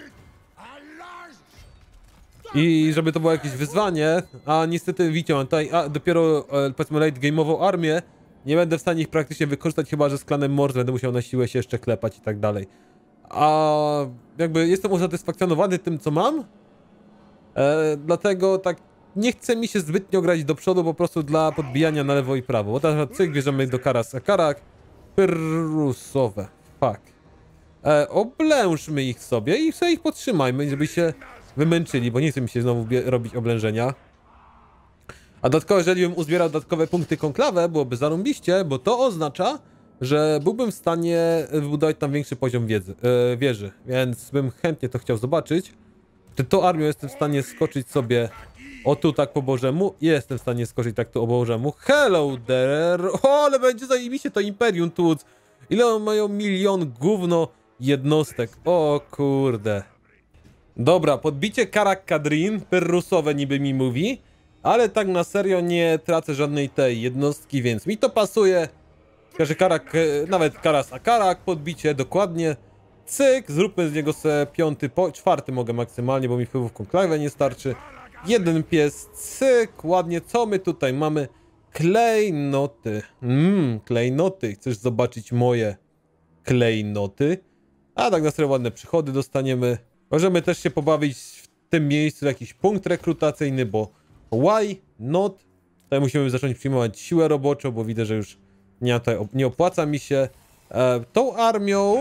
I żeby to było jakieś wyzwanie, a niestety widzicie, mam tutaj dopiero powiedzmy late game'ową armię. Nie będę w stanie ich praktycznie wykorzystać, chyba że z klanem Mord będę musiał na siłę się jeszcze klepać i tak dalej. A jakby jestem usatysfakcjonowany tym, co mam. Dlatego tak nie chce mi się zbytnio grać do przodu, po prostu dla podbijania na lewo i prawo. Bo teraz cyk, bierzemy do Karasa Karak. Pyrrusowe. Fuck. Oblężmy ich sobie i sobie ich podtrzymajmy, żeby się wymęczyli, bo nie chce mi się znowu robić oblężenia. A dodatkowo, jeżeli bym uzbierał dodatkowe punkty konklawę, byłoby zarąbiście, bo to oznacza, że byłbym w stanie wybudować tam większy poziom wieży, więc bym chętnie to chciał zobaczyć. Czy tą armią jestem w stanie skoczyć sobie o tu tak po bożemu? Jestem w stanie skoczyć tak tu o bożemu. Hello there! O, ale będzie zajebiście to Imperium tłuc. Ile on mają milion gówno jednostek? O kurde. Dobra, podbicie Karak Kadrin, pyrrusowe niby mi mówi. Ale tak na serio nie tracę żadnej tej jednostki, więc mi to pasuje. Że Karak, nawet Karas a Karak, podbicie, dokładnie. Cyk, zróbmy z niego sobie czwarty mogę maksymalnie, bo mi wpływów konklawę nie starczy. jeden pies, cyk, ładnie. Co my tutaj mamy? Klejnoty. Klejnoty. Chcesz zobaczyć moje klejnoty? A tak na serio ładne przychody dostaniemy. Możemy też się pobawić w tym miejscu jakiś punkt rekrutacyjny, bo why not? Tutaj musimy zacząć przyjmować siłę roboczą, bo widzę, że już nie opłaca mi się. Tą armią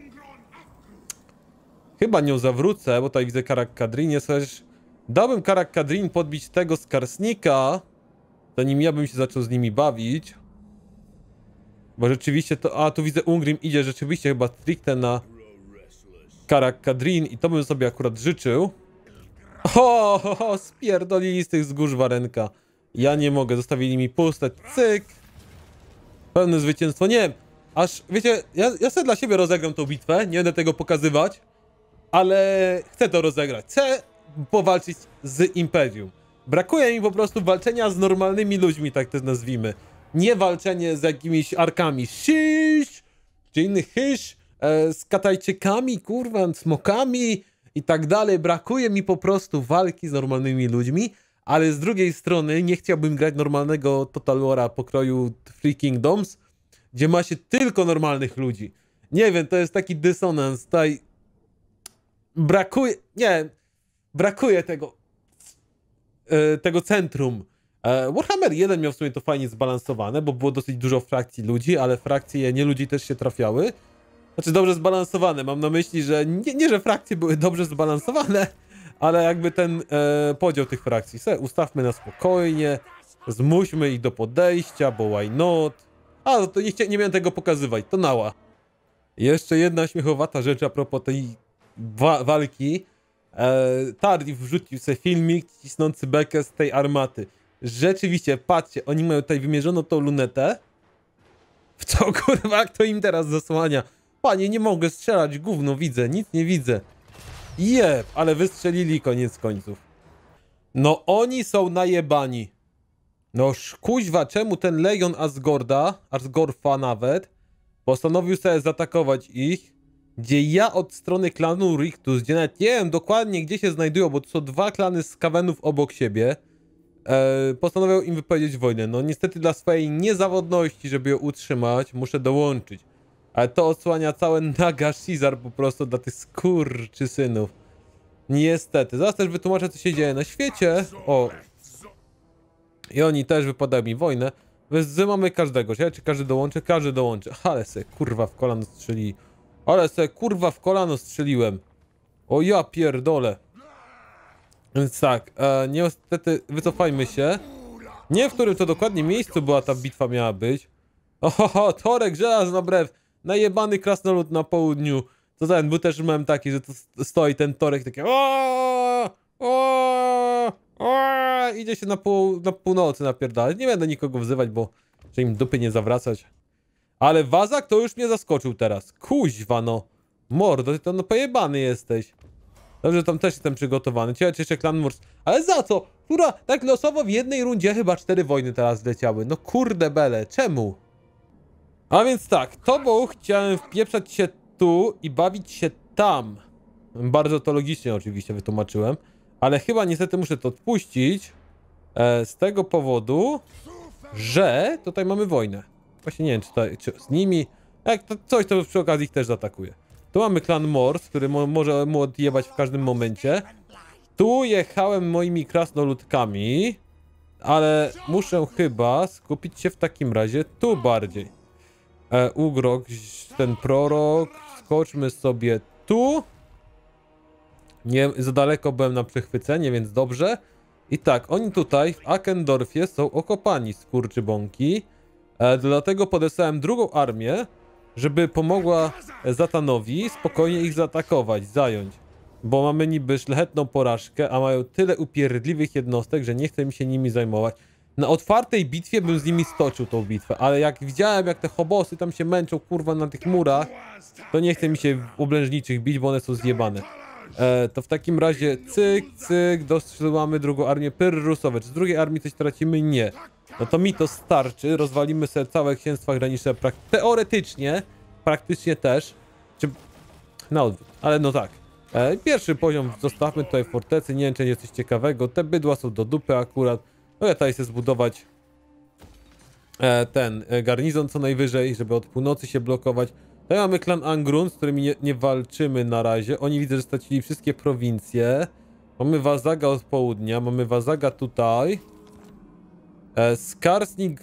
chyba nią zawrócę, bo tutaj widzę Karak Kadrin jest też. Dałbym Karak Kadrin podbić tego Skarsnika, zanim ja bym się zaczął z nimi bawić. Bo rzeczywiście to... A, tu widzę Ungrim idzie rzeczywiście chyba stricte na Karak Kadrin i to bym sobie akurat życzył. Spierdolili z tych wzgórz Warenka. Ja nie mogę, zostawili mi puste, cyk. Pełne zwycięstwo, nie wiem. Aż, wiecie, ja sobie dla siebie rozegram tą bitwę, nie będę tego pokazywać. Ale chcę to rozegrać, chcę powalczyć z Imperium. Brakuje mi po prostu walczenia z normalnymi ludźmi, tak to nazwijmy. Nie walczenie z jakimiś arkami shish, czy innych hysz, z katajczykami, kurwa, smokami i tak dalej. Brakuje mi po prostu walki z normalnymi ludźmi, ale z drugiej strony nie chciałbym grać normalnego Total War'a pokroju Three Kingdoms, gdzie ma się tylko normalnych ludzi. Nie wiem, to jest taki dysonans, tutaj brakuje tego centrum. Warhammer 1 miał w sumie to fajnie zbalansowane, bo było dosyć dużo frakcji ludzi, ale frakcje nie ludzi też się trafiały. Znaczy dobrze zbalansowane, mam na myśli, że nie że frakcje były dobrze zbalansowane, ale jakby ten podział tych frakcji. Ustawmy na spokojnie, zmuśmy ich do podejścia, bo why not? A, no to nie miałem tego pokazywać, to nała. Jeszcze jedna śmiechowata rzecz a propos tej walki. Tardif wrzucił sobie filmik cisnący bekę z tej armaty. Rzeczywiście, patrzcie, oni mają tutaj wymierzoną tą lunetę. W co kurwa, kto im teraz zasłania? Panie, nie mogę strzelać, gówno widzę, nic nie widzę. Jeb, ale wystrzelili koniec końców. No oni są najebani. No kuźwa, czemu ten Legion Asgorfa nawet, postanowił sobie zaatakować ich, gdzie ja od strony klanu Rictus, gdzie nawet nie wiem dokładnie gdzie się znajdują, bo to są dwa klany z Skavenów obok siebie, postanowił im wypowiedzieć wojnę. No niestety dla swojej niezawodności, żeby ją utrzymać, muszę dołączyć. Ale to odsłania całe Naga Caesar po prostu dla tych skurczysynów. Niestety. Zaraz też wytłumaczę, co się dzieje na świecie. O. I oni też wypadają mi wojnę. Mamy każdego. Czy każdy dołączy? Każdy dołączy. Ale se kurwa w kolano strzeli. Ale se kurwa w kolano strzeliłem. O ja pierdolę. Więc tak, niestety wycofajmy się. Nie wiem, w którym to dokładnie miejscu była ta bitwa miała być. Oho, Torek, żelazna brew. Najebany krasnolud na południu. To ten był też mem taki, że to stoi ten Torek taki idzie się na północy napierdalać. Nie będę nikogo wzywać, bo że im dupy nie zawracać. Ale Wazak to już mnie zaskoczył teraz. Kuźwa no. Mordo, ty to no pojebany jesteś. Dobrze, tam też jestem przygotowany. Ciekawe, czy jeszcze klan Murs. Ale za co? Która tak losowo w jednej rundzie chyba 4 wojny teraz zleciały. No kurde bele, czemu? A więc tak, tobą chciałem wpieprzać się tu i bawić się tam. Bardzo to logicznie oczywiście wytłumaczyłem. Ale chyba niestety muszę to odpuścić. Z tego powodu, że tutaj mamy wojnę. Właśnie nie wiem, czy z nimi... Jak to coś, to przy okazji ich też zaatakuje. Tu mamy klan Mors, który może mu odjebać w każdym momencie. Tu jechałem moimi krasnoludkami, ale muszę chyba skupić się w takim razie tu bardziej. Ugrok, ten prorok, skoczmy sobie tu. Nie, za daleko byłem na przechwycenie, więc dobrze. I tak, oni tutaj w Akendorfie są okopani, skurczybąki. Dlatego podesłałem drugą armię, żeby pomogła Zatanowi spokojnie ich zaatakować, zająć. Bo mamy niby szlachetną porażkę, a mają tyle upierdliwych jednostek, że nie chcę mi się nimi zajmować. Na otwartej bitwie bym z nimi stoczył tą bitwę, ale jak widziałem, jak te hobosy tam się męczą, kurwa, na tych murach, to nie chce mi się w oblężniczych bić, bo one są zjebane. To w takim razie cyk, cyk, dostrzelamy drugą armię Pyrrusowe. Czy z drugiej armii coś tracimy? Nie. No to mi to starczy, rozwalimy sobie całe księstwa graniczne teoretycznie, praktycznie też. Czy... na odwrót, ale no tak. Pierwszy poziom zostawmy tutaj w fortecy, nie wiem czy nie coś ciekawego, te bydła są do dupy akurat. No ja tutaj chcę zbudować ten garnizon co najwyżej, żeby od północy się blokować. Tutaj mamy klan Angrun, z którymi nie walczymy na razie. Oni widzę, że stracili wszystkie prowincje. Mamy Wazaga od południa, mamy Wazaga tutaj. Skarsnik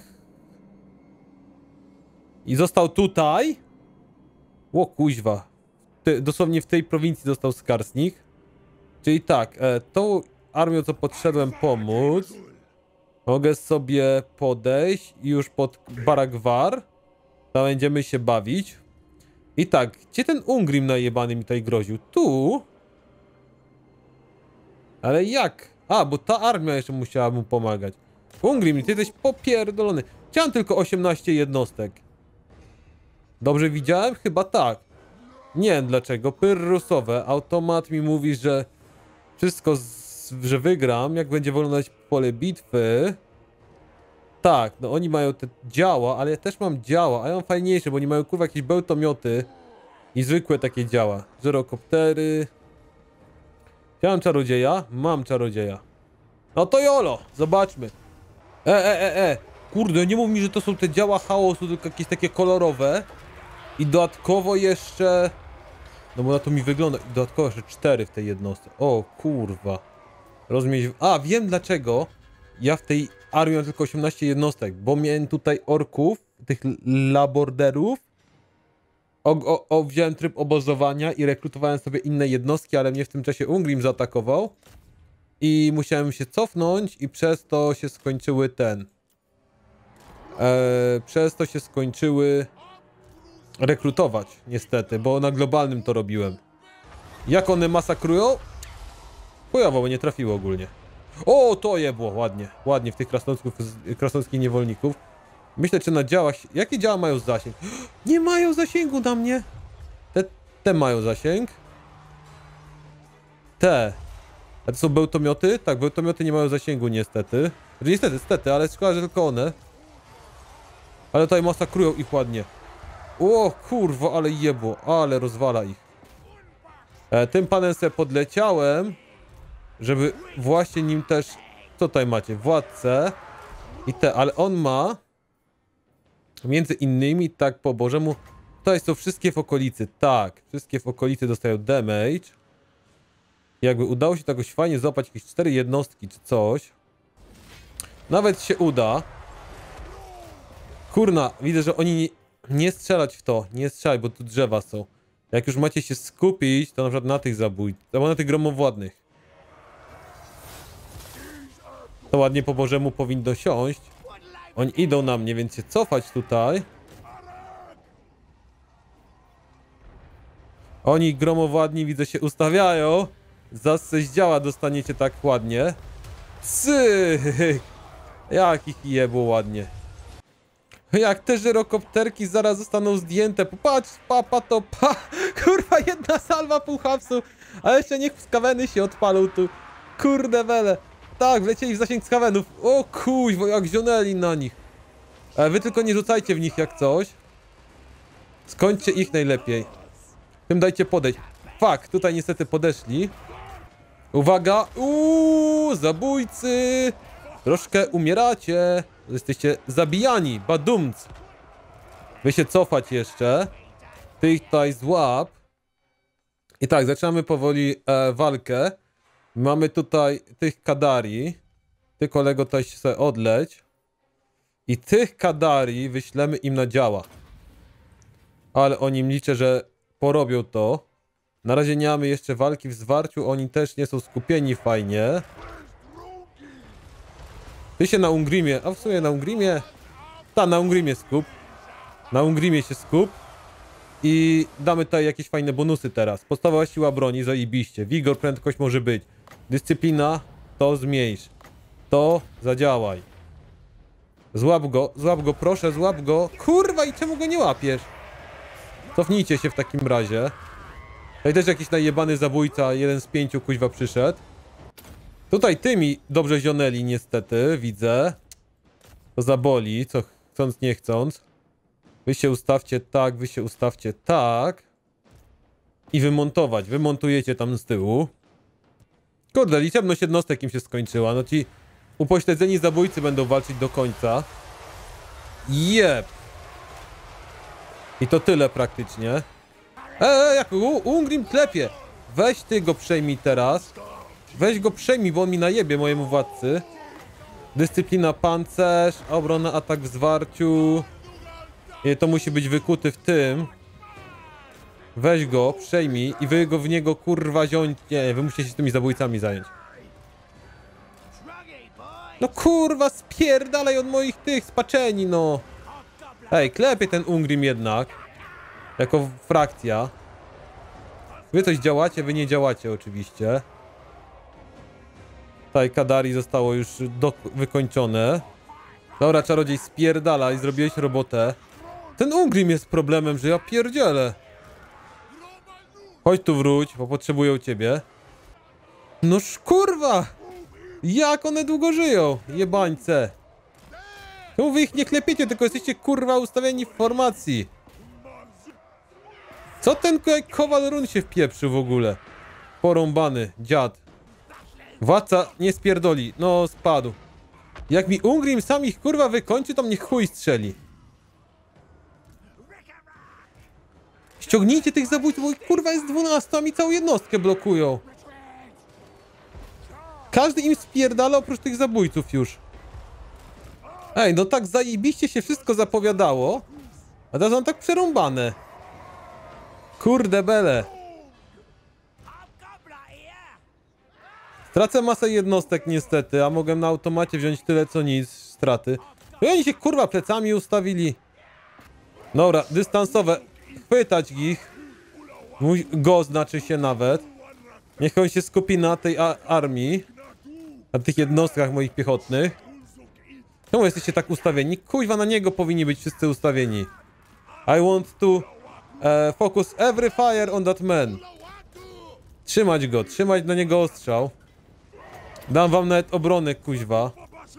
i został tutaj. Ło kuźwa. Dosłownie w tej prowincji został Skarsnik. Czyli tak, tą armią co podszedłem pomóc, mogę sobie podejść i już pod Baragwar. Tam będziemy się bawić. I tak, gdzie ten Ungrim najebany mi tutaj groził? Tu? Ale jak? A, bo ta armia jeszcze musiała mu pomagać. Ungrim, ty jesteś popierdolony. Chciałem tylko 18 jednostek. Dobrze widziałem? Chyba tak. Nie wiem dlaczego. Pyrrusowe. Automat mi mówi, że wszystko, że wygram, jak będzie wolno dać pole bitwy. Tak, no oni mają te działa, ale ja też mam działa, a ja mam fajniejsze, bo oni mają kurwa jakieś bełtomioty i zwykłe takie działa. Żyrokoptery. Chciałem czarodzieja? Mam czarodzieja. No to jolo, zobaczmy. Kurde, nie mów mi, że to są te działa chaosu, tylko jakieś takie kolorowe. I dodatkowo jeszcze... No bo na to mi wygląda. I dodatkowo jeszcze 4 w tej jednostce. O kurwa. Rozmieć... A, wiem dlaczego. Ja w tej armii mam tylko 18 jednostek, bo miałem tutaj orków, tych laborderów. Wziąłem tryb obozowania i rekrutowałem sobie inne jednostki, ale mnie w tym czasie Ungrim zaatakował. I musiałem się cofnąć i przez to się skończyły przez to się skończyły rekrutować, niestety, bo na globalnym to robiłem. Jak one masakrują? Chujowo, bo nie trafiło ogólnie. O, to jebło, ładnie. Ładnie w tych krasnoludzkich niewolników. Myślę, czy na działach... Jakie działa mają zasięg? Nie mają zasięgu na mnie! Te mają zasięg. Te. A to są bełtomioty? Tak, bełtomioty nie mają zasięgu niestety. Niestety, ale szkoda, że tylko one. Ale tutaj masakrują ich ładnie. O kurwa, ale jebło, ale rozwala ich. Tym panem sobie podleciałem, żeby właśnie nim też... Co tutaj macie? Władcę. I ale on ma... Między innymi, tak po bożemu... Tutaj są wszystkie w okolicy, tak. Wszystkie w okolicy dostają damage. Jakby udało się jakoś fajnie złapać jakieś 4 jednostki czy coś. Nawet się uda. Kurna, widzę, że oni nie strzelać w to. Nie strzelać, bo tu drzewa są. Jak już macie się skupić, to na przykład na tych zabójców, albo na tych gromowładnych. To ładnie po bożemu powinno siąść. Oni idą na mnie, więc się cofać tutaj. Oni gromowładni, widzę, się ustawiają. Zaraz coś działa, dostaniecie tak ładnie. Cyk! Jak ich jebło ładnie. Jak te żyrokopterki zaraz zostaną zdjęte. Popatrz, to. Kurwa, jedna salwa pół hapsu. A jeszcze niech skaweny się odpalą tu. Kurde wele. Tak, wlecieli w zasięg skawenów. O kuźwo, jak zionęli na nich. Wy tylko nie rzucajcie w nich jak coś. Skończcie ich najlepiej. Tym dajcie podejść. Fuck, tutaj niestety podeszli. Uwaga! Zabójcy! Troszkę umieracie. Jesteście zabijani. Badumc. Wy się cofać jeszcze. Ty ich tutaj złap. I tak, zaczynamy powoli walkę. Mamy tutaj tych Kadari. Ty kolego tutaj się sobie odleć. I tych Kadari wyślemy im na działa. Ale oni liczę, że porobią to. Na razie nie mamy jeszcze walki w zwarciu. Oni też nie są skupieni fajnie. Ty się na Ungrimie. A w sumie na Ungrimie. Na Ungrimie skup. Na Ungrimie się skup. I damy tutaj jakieś fajne bonusy teraz. Podstawowa siła broni, zajebiście. Wigor, prędkość może być. Dyscyplina, to zmniejsz. To zadziałaj. Złap go, proszę, złap go. Kurwa, i czemu go nie łapiesz? Cofnijcie się w takim razie. Tutaj też jakiś najebany zabójca, 1 z 5 kuźwa przyszedł. Tutaj tymi dobrze zionęli niestety, widzę. To zaboli, co chcąc nie chcąc. Wy się ustawcie tak, wy się ustawcie tak. i wymontować. Wymontujecie tam z tyłu. Kurde, liczebność jednostek im się skończyła. No ci upośledzeni zabójcy będą walczyć do końca. Jep. I to tyle praktycznie. Jak Ungrim klepie. Weź ty go przejmij teraz. Weź go przejmij, bo on mi najebie mojemu władcy. Dyscyplina pancerz, obrona, atak w zwarciu. I to musi być wykuty w tym. Weź go, przejmij i wy go w niego kurwa ziąć. Nie, wy musicie się tymi zabójcami zająć. No kurwa, spierdalaj od moich tych spaczeni, no. Ej, klepie ten Ungrim jednak. Jako frakcja. Wy coś działacie, wy nie działacie oczywiście. Tutaj Kadari zostało już wykończone. Dobra, czarodziej, spierdala i zrobiłeś robotę. Ten Ungrim jest problemem, że ja pierdzielę. Chodź tu wróć, bo potrzebują ciebie. Noż kurwa! Jak one długo żyją? Jebańce. Czemu wy ich nie klepiecie, tylko jesteście kurwa ustawieni w formacji? Co ten Kowal Run się wpieprzył w ogóle? Porąbany, dziad. Władca nie spierdoli. No, spadł. Jak mi Ungrim sam ich kurwa wykończy, to mnie chuj strzeli. Ściągnijcie tych zabójców, bo ich kurwa jest 12, a mi całą jednostkę blokują. Każdy im spierdala oprócz tych zabójców już. Ej, no tak zajebiście się wszystko zapowiadało, a teraz mam tak przerąbane. Kurde bele. Tracę masę jednostek niestety, a mogłem na automacie wziąć tyle co nic straty. No i oni się kurwa plecami ustawili. Dobra, dystansowe. Chwytać ich. Go znaczy się nawet. Niech on się skupi na tej armii. Na tych jednostkach moich piechotnych. Czemu jesteście tak ustawieni? Kuźwa, na niego powinni być wszyscy ustawieni. I want to focus every fire on that man. Trzymać go, trzymać na niego ostrzał. Dam wam nawet obronę, kuźwa.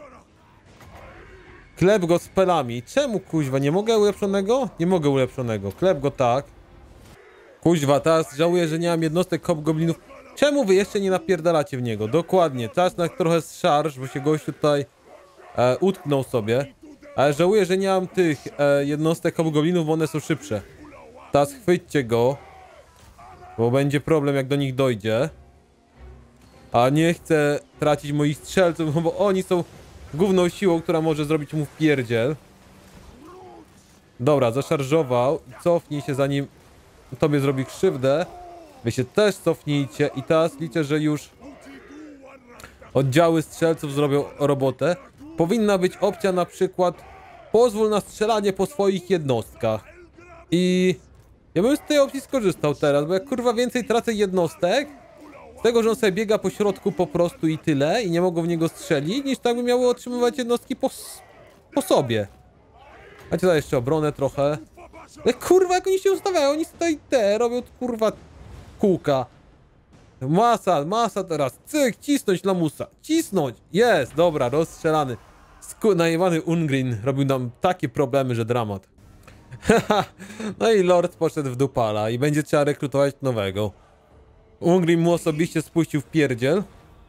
Klep go z pelami. Czemu, kuźwa? Nie mogę ulepszonego? Nie mogę ulepszonego. Klep go tak. Kuźwa, teraz żałuję, że nie mam jednostek hobgoblinów. Czemu wy jeszcze nie napierdalacie w niego? Dokładnie. Czas na trochę szarż, bo się gość tutaj utknął sobie. Ale żałuję, że nie mam tych jednostek hobgoblinów, bo one są szybsze. Teraz chwyćcie go. Bo będzie problem, jak do nich dojdzie. A nie chcę tracić moich strzelców, bo oni są główną siłą, która może zrobić mu wpierdziel. Dobra, zaszarżował. Cofnij się, zanim tobie zrobi krzywdę. Wy się też cofnijcie. I teraz liczę, że już oddziały strzelców zrobią robotę. Powinna być opcja na przykład pozwól na strzelanie po swoich jednostkach. I ja bym z tej opcji skorzystał teraz, bo jak kurwa więcej tracę jednostek z tego, że on sobie biega po środku po prostu i tyle i nie mogą w niego strzelić, niż tak by miały otrzymywać jednostki po sobie. A tutaj jeszcze obronę trochę. Ale kurwa, jak oni się ustawiają, oni tutaj robią kurwa kółka. Masa teraz, cyk, cisnąć lamusa, cisnąć, jest, dobra, rozstrzelany. Najebany Ungrim robił nam takie problemy, że dramat. No i Lord poszedł w dupala i będzie trzeba rekrutować nowego. Ungrim mu osobiście spuścił w pierdziel.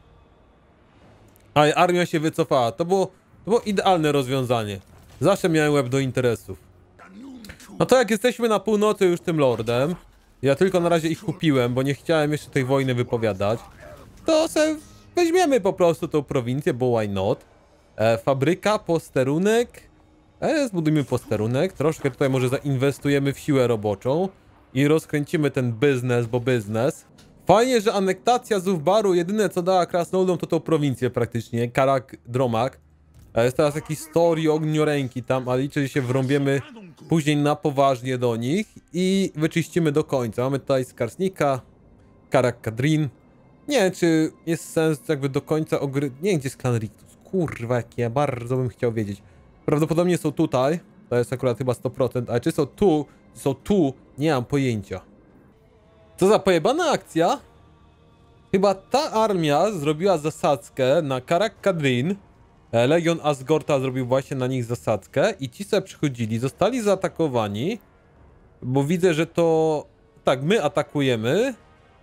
A armia się wycofała. To było idealne rozwiązanie. Zawsze miałem łeb do interesów. No to jak jesteśmy na północy już tym lordem, ja tylko na razie ich kupiłem, bo nie chciałem jeszcze tej wojny wypowiadać, to sobie weźmiemy po prostu tą prowincję, bo why not? Fabryka, posterunek. Zbudujmy posterunek. Troszkę tutaj może zainwestujemy w siłę roboczą i rozkręcimy ten biznes, bo biznes. Fajnie, że anektacja Zufbaru jedyne co dała krasnoludom to tą prowincję praktycznie. Karak Dromak. Jest teraz jakiś story ogniorenki tam, ale liczę, że się wrąbiemy później na poważnie do nich i wyczyścimy do końca. Mamy tutaj Skarsnika, Karak Kadrin. Nie wiem, czy jest sens jakby do końca Nie wiem, gdzie jest klan Rictus. Kurwa, jak ja bardzo bym chciał wiedzieć. Prawdopodobnie są tutaj. To jest akurat chyba 100%. Ale czy są tu, nie mam pojęcia. Co za pojebana akcja? Chyba ta armia zrobiła zasadzkę na Karak Kadrin. Legion Asgorta zrobił właśnie na nich zasadzkę i ci sobie przychodzili, zostali zaatakowani, bo widzę, że to tak, my atakujemy.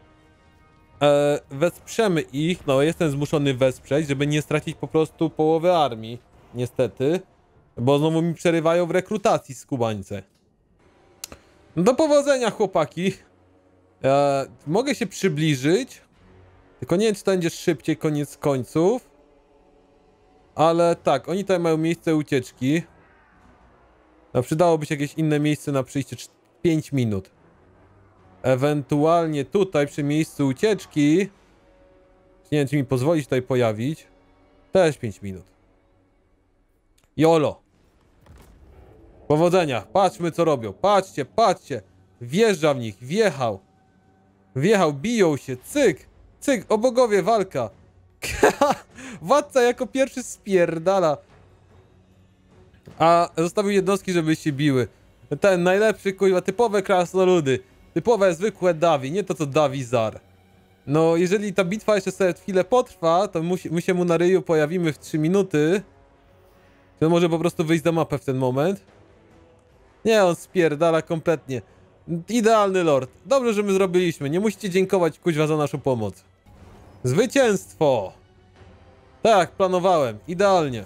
Wesprzemy ich, no jestem zmuszony wesprzeć, żeby nie stracić po prostu połowy armii. Niestety. Bo znowu mi przerywają w rekrutacji skubańce. Do powodzenia, chłopaki. Mogę się przybliżyć. Tylko nie wiem, czy to będzie szybciej, koniec końców. Ale tak, oni tutaj mają miejsce ucieczki. Przydałoby się jakieś inne miejsce na przyjście 5 minut. Ewentualnie tutaj przy miejscu ucieczki. Nie wiem, czy mi pozwolić tutaj pojawić. Też 5 minut. Jolo. Powodzenia. Patrzmy, co robią. Patrzcie, patrzcie. Wjeżdża w nich. Wjechał. Wjechał, biją się. Cyk. Cyk. O bogowie, walka. Władca jako pierwszy spierdala. A zostawił jednostki, żeby się biły. Ten najlepszy, kurwa, typowe krasnoludy. Typowe, zwykłe Dawi, nie to co Dawi Zar. No, jeżeli ta bitwa jeszcze sobie chwilę potrwa, to my się mu na ryju pojawimy w 3 minuty. To może po prostu wyjść za mapę w ten moment. Nie, on spierdala kompletnie. Idealny lord. Dobrze, że my zrobiliśmy. Nie musicie dziękować, kuźwa, za naszą pomoc. Zwycięstwo! Tak, planowałem. Idealnie.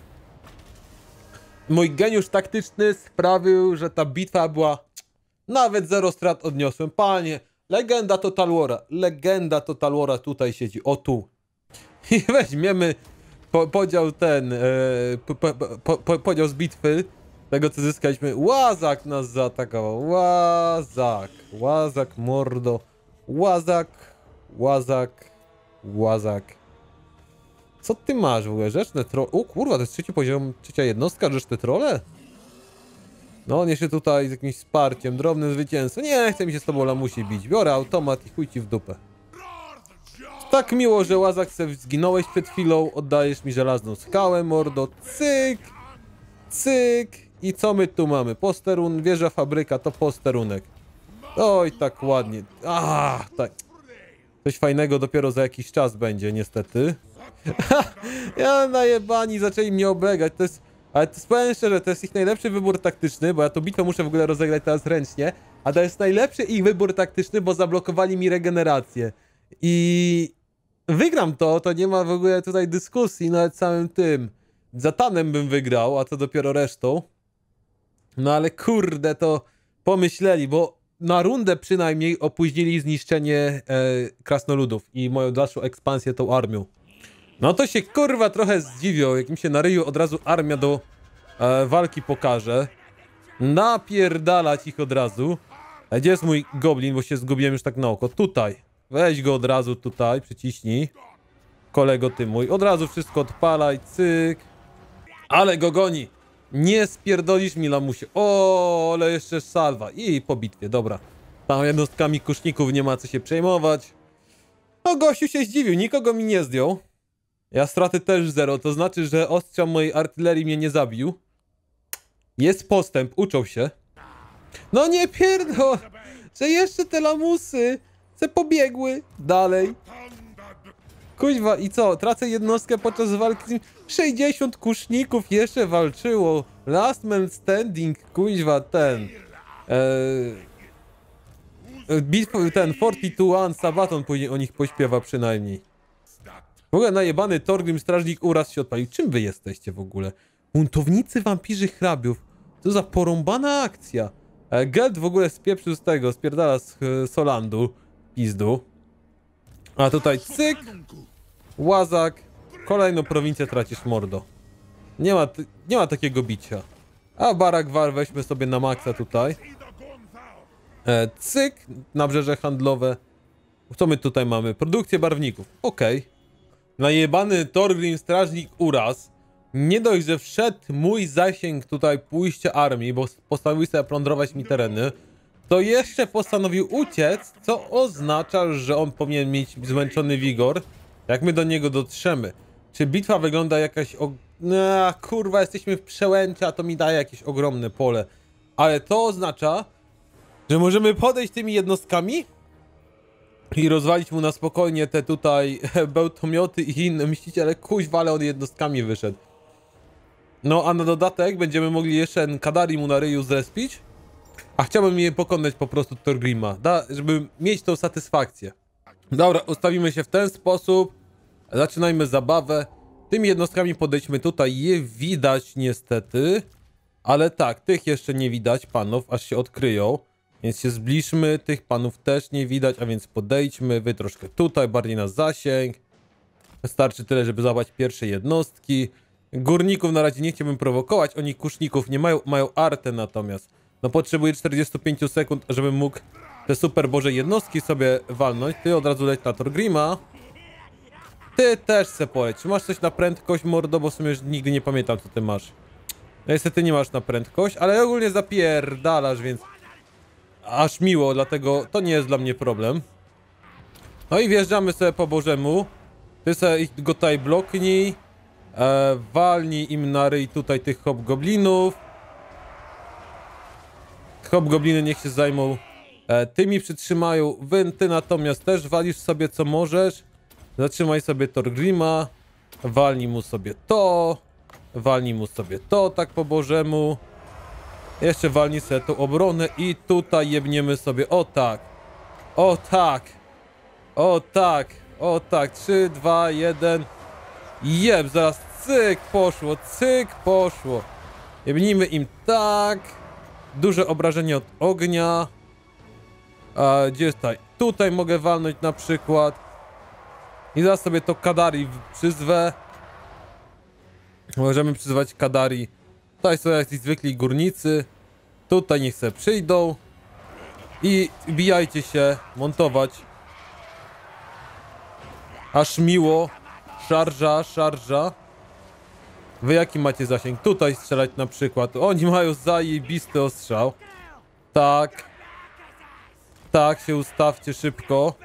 Mój geniusz taktyczny sprawił, że ta bitwa była... Nawet 0 strat odniosłem. Panie, legenda Total War'a. Legenda Total War'a tutaj siedzi. O tu. I weźmiemy podział ten... podział z bitwy. Tego, co zyskaliśmy. Łazak nas zaatakował. Łazak. Łazak, mordo. Łazak. Łazak. Łazak. Co ty masz w ogóle? Rzeczne trolle. O kurwa, to jest 3. poziom, 3. jednostka, rzeczne trolle? No on jeszcze tutaj z jakimś wsparciem, drobnym zwycięstwem. Nie chce mi się z tobą lamusi bić. Biorę automat i chuj ci w dupę. Tak miło, że Łazak se zginąłeś przed chwilą. Oddajesz mi żelazną skałę, mordo. Cyk. Cyk. I co my tu mamy? Posterun, wieża fabryka, to posterunek. Oj, tak ładnie. Tak. Coś fajnego dopiero za jakiś czas będzie, niestety. Ja najebani zaczęli mnie oblegać. To jest... Ale to powiem szczerze, to jest ich najlepszy wybór taktyczny, bo ja tą bitwę muszę w ogóle rozegrać teraz ręcznie. A to jest najlepszy ich wybór taktyczny, bo zablokowali mi regenerację. I... Wygram to nie ma w ogóle tutaj dyskusji, nawet samym tym. Zatanem bym wygrał, a to dopiero resztą. No ale kurde, to pomyśleli, bo na rundę przynajmniej opóźnili zniszczenie krasnoludów i moją dalszą ekspansję tą armią. No to się kurwa trochę zdziwią, jak mi się na ryju od razu armia do walki pokaże. Napierdalać ich od razu. A gdzie jest mój goblin, bo się zgubiłem już tak na oko. Tutaj. Weź go od razu tutaj, przyciśnij. Kolego ty mój. Od razu wszystko odpalaj, cyk. Ale go goni. Nie spierdolisz mi, lamusie. O, ale jeszcze salwa. I po bitwie, dobra. Tam jednostkami kuszników nie ma co się przejmować. No gościu się zdziwił, nikogo mi nie zdjął. Ja straty też 0, to znaczy, że ostrzał mojej artylerii mnie nie zabił. Jest postęp, uczą się. No nie pierdol, że jeszcze te lamusy se pobiegły dalej. Kuźwa, i co? Tracę jednostkę podczas walki z nim. 60 kuszników jeszcze walczyło. Last man standing, kuźwa, ten. Ten 42 One Sabaton później o nich pośpiewa przynajmniej. W ogóle najebany Thorgrim Strażnik uraz się odpalił. Czym wy jesteście w ogóle? Buntownicy wampirzy hrabiów. Co za porąbana akcja. Geld w ogóle spieprzył z tego, spierdala z Solandu. Pizdu. A tutaj cyk. Łazak. Kolejną prowincję tracisz, mordo. Nie ma takiego bicia. A Barakwar weźmy sobie na maksa tutaj. Cyk. Nabrzeże handlowe. Co my tutaj mamy? Produkcję barwników. Okej. Najebany Thorgrim Strażnik uraz. Nie dość, że wszedł mój zasięg tutaj pójścia armii, bo postanowił sobie plądrować mi tereny, to jeszcze postanowił uciec, co oznacza, że on powinien mieć zmęczony wigor, jak my do niego dotrzemy. Czy bitwa wygląda jakaś... kurwa, jesteśmy w przełęczy, a to mi daje jakieś ogromne pole. Ale to oznacza, że możemy podejść tymi jednostkami i rozwalić mu na spokojnie te tutaj bełtomioty i inne myśliciele. Kuźwa, ale on jednostkami wyszedł. No, a na dodatek będziemy mogli jeszcze Kadari mu na ryju zrespić. A chciałbym je pokonać po prostu Thorgrima, żeby mieć tą satysfakcję. Dobra, ustawimy się w ten sposób. Zaczynajmy zabawę. Tymi jednostkami podejdźmy tutaj. Je widać niestety. Ale tak, tych jeszcze nie widać panów, aż się odkryją. Więc się zbliżmy. Tych panów też nie widać, a więc podejdźmy. Wy troszkę tutaj, bardziej na zasięg. Wystarczy tyle, żeby złapać pierwsze jednostki. Górników na razie nie chciałbym prowokować. Oni kuszników nie mają, mają artę natomiast. No potrzebuję 45 sekund, żebym mógł te super boże jednostki sobie walnąć. Ty od razu leć na Thorgrima. Ty też se poleć. Czy masz coś na prędkość, mordo? Bo w sumie już nigdy nie pamiętam, co ty masz. No niestety nie masz na prędkość, ale ogólnie zapierdalasz, więc aż miło, dlatego to nie jest dla mnie problem. No i wjeżdżamy sobie po bożemu. Ty sobie ich go tutaj bloknij. Walnij im na ryj tutaj tych hobgoblinów. Hobgobliny niech się zajmą. Tymi przytrzymają. Ty natomiast też walisz sobie co możesz. Zatrzymaj sobie Thorgrima. Walnij mu sobie to. Walnij mu sobie to, tak po bożemu. Jeszcze walnij sobie tą obronę i tutaj jebniemy sobie. O tak. O tak. O tak. O tak. 3, 2, 1. Jeb, zaraz cyk poszło. Cyk poszło. Jebnijmy im tak. Duże obrażenie od ognia. A gdzie jest tutaj? Tutaj mogę walnąć na przykład. I zaraz sobie to Kadari przyzwę. Możemy przyzwać Kadari. Tutaj są jacyś zwykli górnicy. Tutaj niech sobie przyjdą. I bijajcie się, montować. Aż miło. Szarża, szarża. Wy jaki macie zasięg? Tutaj strzelać na przykład. Oni mają zajebisty ostrzał. Tak. Tak, się ustawcie szybko.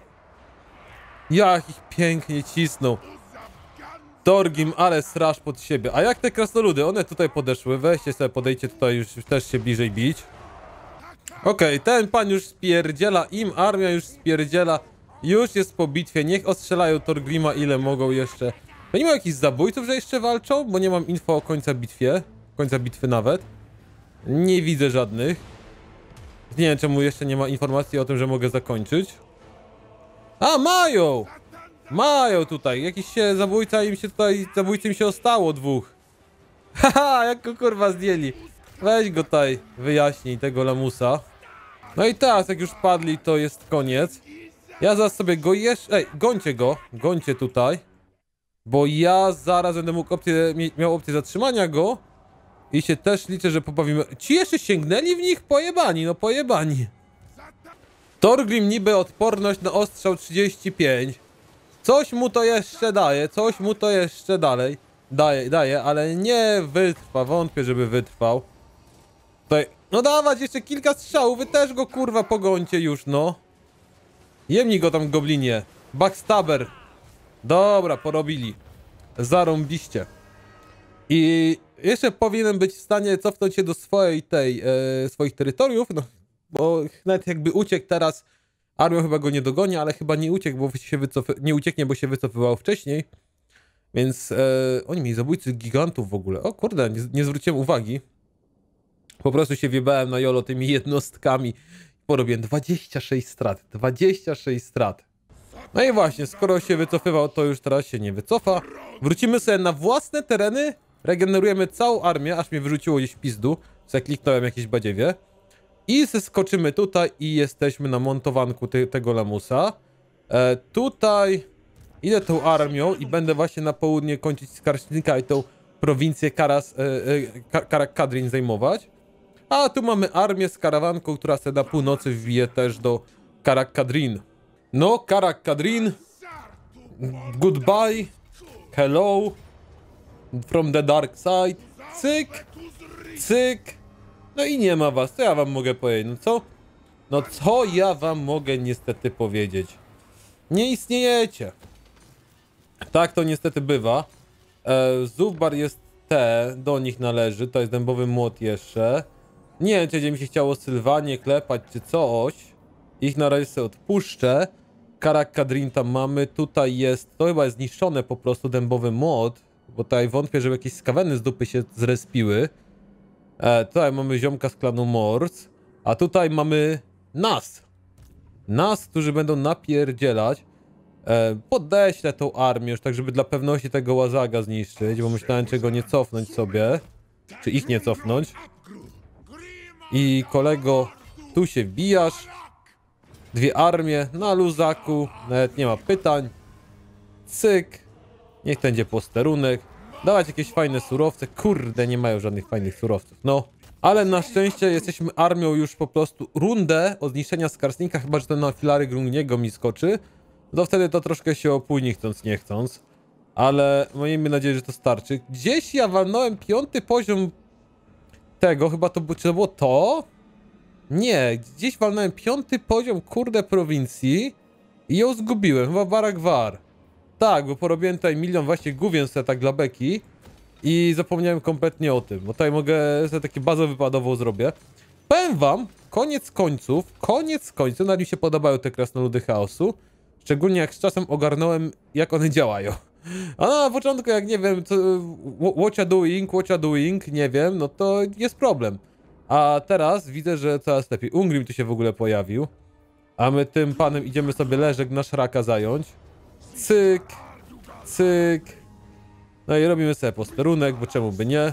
Jak ich pięknie cisną. Thorgrim, ale straż pod siebie. A jak te krasnoludy? One tutaj podeszły. Weźcie sobie, podejdźcie tutaj już też się bliżej bić. Okej, ten pan już spierdziela. Im armia już spierdziela. Już jest po bitwie. Niech ostrzelają Thorgrima ile mogą jeszcze. To nie ma jakichś zabójców, że jeszcze walczą? Bo nie mam info o końca bitwy nawet. Nie widzę żadnych. Nie wiem czemu jeszcze nie ma informacji o tym, że mogę zakończyć. A, mają! Mają tutaj. Jakiś się zabójcy im się ostało dwóch. Haha, jak go kurwa zdjęli. Weź go tutaj, wyjaśnij tego lamusa. No i teraz jak już padli, to jest koniec. Ja zaraz sobie go jeszcze... Ej, gońcie tutaj. Bo ja zaraz będę mógł miał opcję zatrzymania go. I się też liczę, że pobawimy. Ci jeszcze sięgnęli w nich? Pojebani, no pojebani. Thorgrim niby odporność na ostrzał 35. Coś mu to jeszcze daje, coś mu to jeszcze dalej daje, ale nie wytrwa, wątpię, żeby wytrwał. Tutaj, no dawać jeszcze kilka strzałów, wy też go kurwa pogońcie już, no. Jemnij go tam, goblinie. Backstabber. Dobra, porobili. Zarąbiście. I jeszcze powinienem być w stanie cofnąć się do swoich terytoriów, no. Bo nawet jakby uciekł teraz, armią chyba go nie dogoni, ale chyba nie uciekł, bo nie ucieknie, bo się wycofywało wcześniej. Więc oni mieli zabójcy gigantów w ogóle. O kurde, nie zwróciłem uwagi. Po prostu się wjebałem na jolo tymi jednostkami. Porobiłem 26 strat. 26 strat. No i właśnie, skoro się wycofywał, to już teraz się nie wycofa. Wrócimy sobie na własne tereny. Regenerujemy całą armię, aż mnie wyrzuciło gdzieś w pizdu. Co kliknąłem jakieś badziewie. I zeskoczymy tutaj i jesteśmy na montowanku tego lamusa. Tutaj idę tą armią i będę właśnie na południe kończyć Skarżnika i tą prowincję Karak Kadrin zajmować. A tu mamy armię z karawanką, która se na północy wbije też do Karak Kadrin. No, Karak Kadrin. Goodbye. Hello. From the dark side. Cyk. Cyk. No i nie ma was, co ja wam mogę powiedzieć, no co? No co ja wam mogę niestety powiedzieć? Nie istniejecie. Tak to niestety bywa. Zubar jest do nich należy, to jest dębowy młot jeszcze. Nie wiem, czy będzie mi się chciało Sylwanie klepać, czy coś. Ich na razie sobie odpuszczę. Karak Kadrin tam mamy, tutaj jest, to chyba jest zniszczone po prostu dębowy młot. Bo tutaj wątpię, żeby jakieś skaweny z dupy się zrespiły. Tutaj mamy ziomka z klanu Mors. A tutaj mamy nas. Nas, którzy będą napierdzielać. Podeślę tą armię już tak, żeby dla pewności tego łazaga zniszczyć, bo myślałem, czy go nie cofnąć sobie. Czy ich nie cofnąć. I kolego, tu się wbijasz. 2 armie na luzaku, nawet nie ma pytań. Cyk. Niech będzie posterunek. Dawać jakieś fajne surowce. Kurde, nie mają żadnych fajnych surowców. No. Ale na szczęście jesteśmy armią już po prostu rundę od zniszczenia Skarsnika, chyba że ten na filary Grungniego mi skoczy. No wtedy to troszkę się opóźni, chcąc nie chcąc. Ale miejmy nadzieję, że to starczy. Gdzieś ja walnąłem 5. poziom tego, chyba to, czy to było to? Nie, gdzieś walnąłem 5. poziom, kurde, prowincji i ją zgubiłem, chyba Baragwar. Tak, bo porobiłem tutaj milion właśnie gówien sobie tak dla beki i zapomniałem kompletnie o tym, bo tutaj mogę sobie takie bazę wypadową zrobię. Powiem wam, koniec końców, nawet mi się podobają te krasnoludy chaosu, szczególnie jak z czasem ogarnąłem, jak one działają. A na początku, jak nie wiem, co, what you doing, nie wiem, no to jest problem. A teraz widzę, że coraz lepiej. Ungrim tu się w ogóle pojawił. A my tym panem idziemy sobie leżek na szraka zająć. Cyk. Cyk. No i robimy sobie posterunek, bo czemu by nie.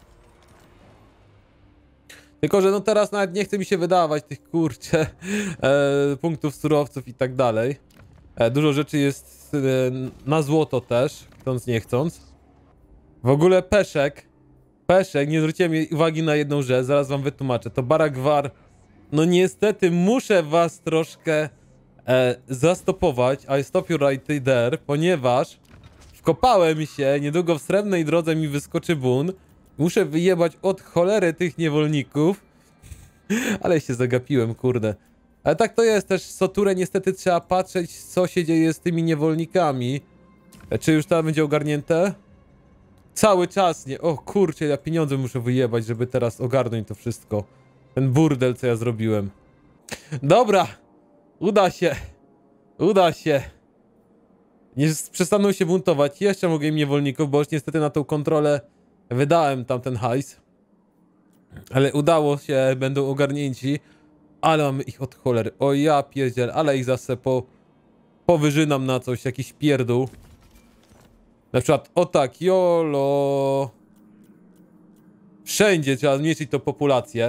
Tylko, że no teraz nawet nie chce mi się wydawać tych kurcze punktów surowców i tak dalej. Dużo rzeczy jest na złoto też, chcąc nie chcąc. W ogóle Peszek, nie zwróciłem uwagi na jedną rzecz, zaraz wam wytłumaczę. To Baragwar, no niestety muszę was troszkę zastopować. I stop you right there, ponieważ wkopałem się, niedługo w srebrnej drodze mi wyskoczy bun. Muszę wyjebać od cholery tych niewolników. Ale się zagapiłem, kurde. Ale tak to jest też, Soturę niestety trzeba patrzeć, co się dzieje z tymi niewolnikami. Czy już tam będzie ogarnięte? Cały czas nie. O kurczę, ja pieniądze muszę wyjebać, żeby teraz ogarnąć to wszystko. Ten burdel, co ja zrobiłem. Dobra. Uda się. Uda się. Nie przestaną się buntować. Jeszcze mogę im niewolników, bo już niestety na tą kontrolę wydałem tamten hajs. Ale udało się, będą ogarnięci. Ale mamy ich od cholery. O ja pierdziel, ale ich zase powyżynam na coś, jakiś pierdół. Na przykład, o tak, jolo. Wszędzie trzeba zmniejszyć tą populację.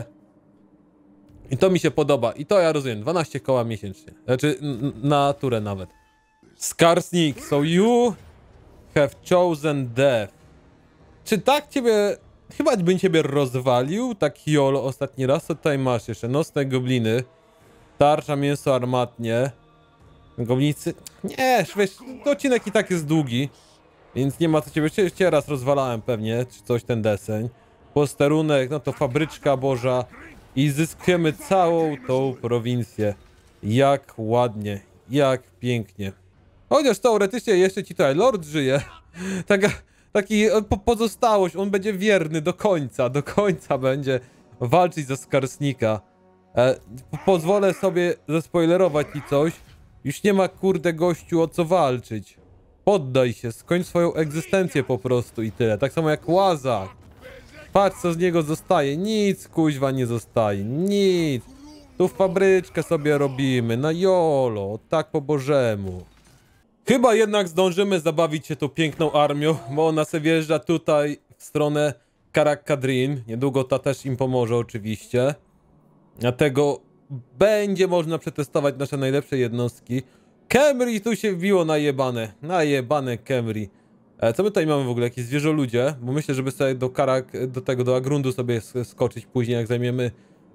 I to mi się podoba. I to ja rozumiem. 12 koła miesięcznie. Znaczy, na turę nawet. Skarsnik, so you have chosen death. Czy tak ciebie... Chyba bym ciebie rozwalił, tak jolo ostatni raz. Co tutaj masz jeszcze? Nocne gobliny. Tarcza, mięso armatnie. Goblinicy... Nie, wiesz, odcinek i tak jest długi. Więc nie ma co ciebie... Cię raz rozwalałem pewnie, czy coś ten deseń. Posterunek, no to fabryczka boża. I zyskujemy całą tą prowincję. Jak ładnie, jak pięknie. Chociaż teoretycznie jeszcze ci tutaj lord żyje. Taki pozostałość, on będzie wierny do końca będzie walczyć za Skarsnika. Pozwolę sobie zaspoilerować ci coś. Już nie ma kurde gościu o co walczyć. Poddaj się, skończ swoją egzystencję po prostu i tyle. Tak samo jak Łazak. Patrz co z niego zostaje, nic kuźwa nie zostaje, nic. Tu fabryczkę sobie robimy, na jolo, tak po bożemu. Chyba jednak zdążymy zabawić się tą piękną armią, bo ona se wjeżdża tutaj w stronę Karak Kadrin. Niedługo ta też im pomoże oczywiście. Dlatego będzie można przetestować nasze najlepsze jednostki. Khemri tu się wbiło najebane Khemri. Co my tutaj mamy w ogóle? Jakieś zwierzoludzie? Bo myślę, żeby sobie do Agrundu sobie skoczyć później, jak zajmiemy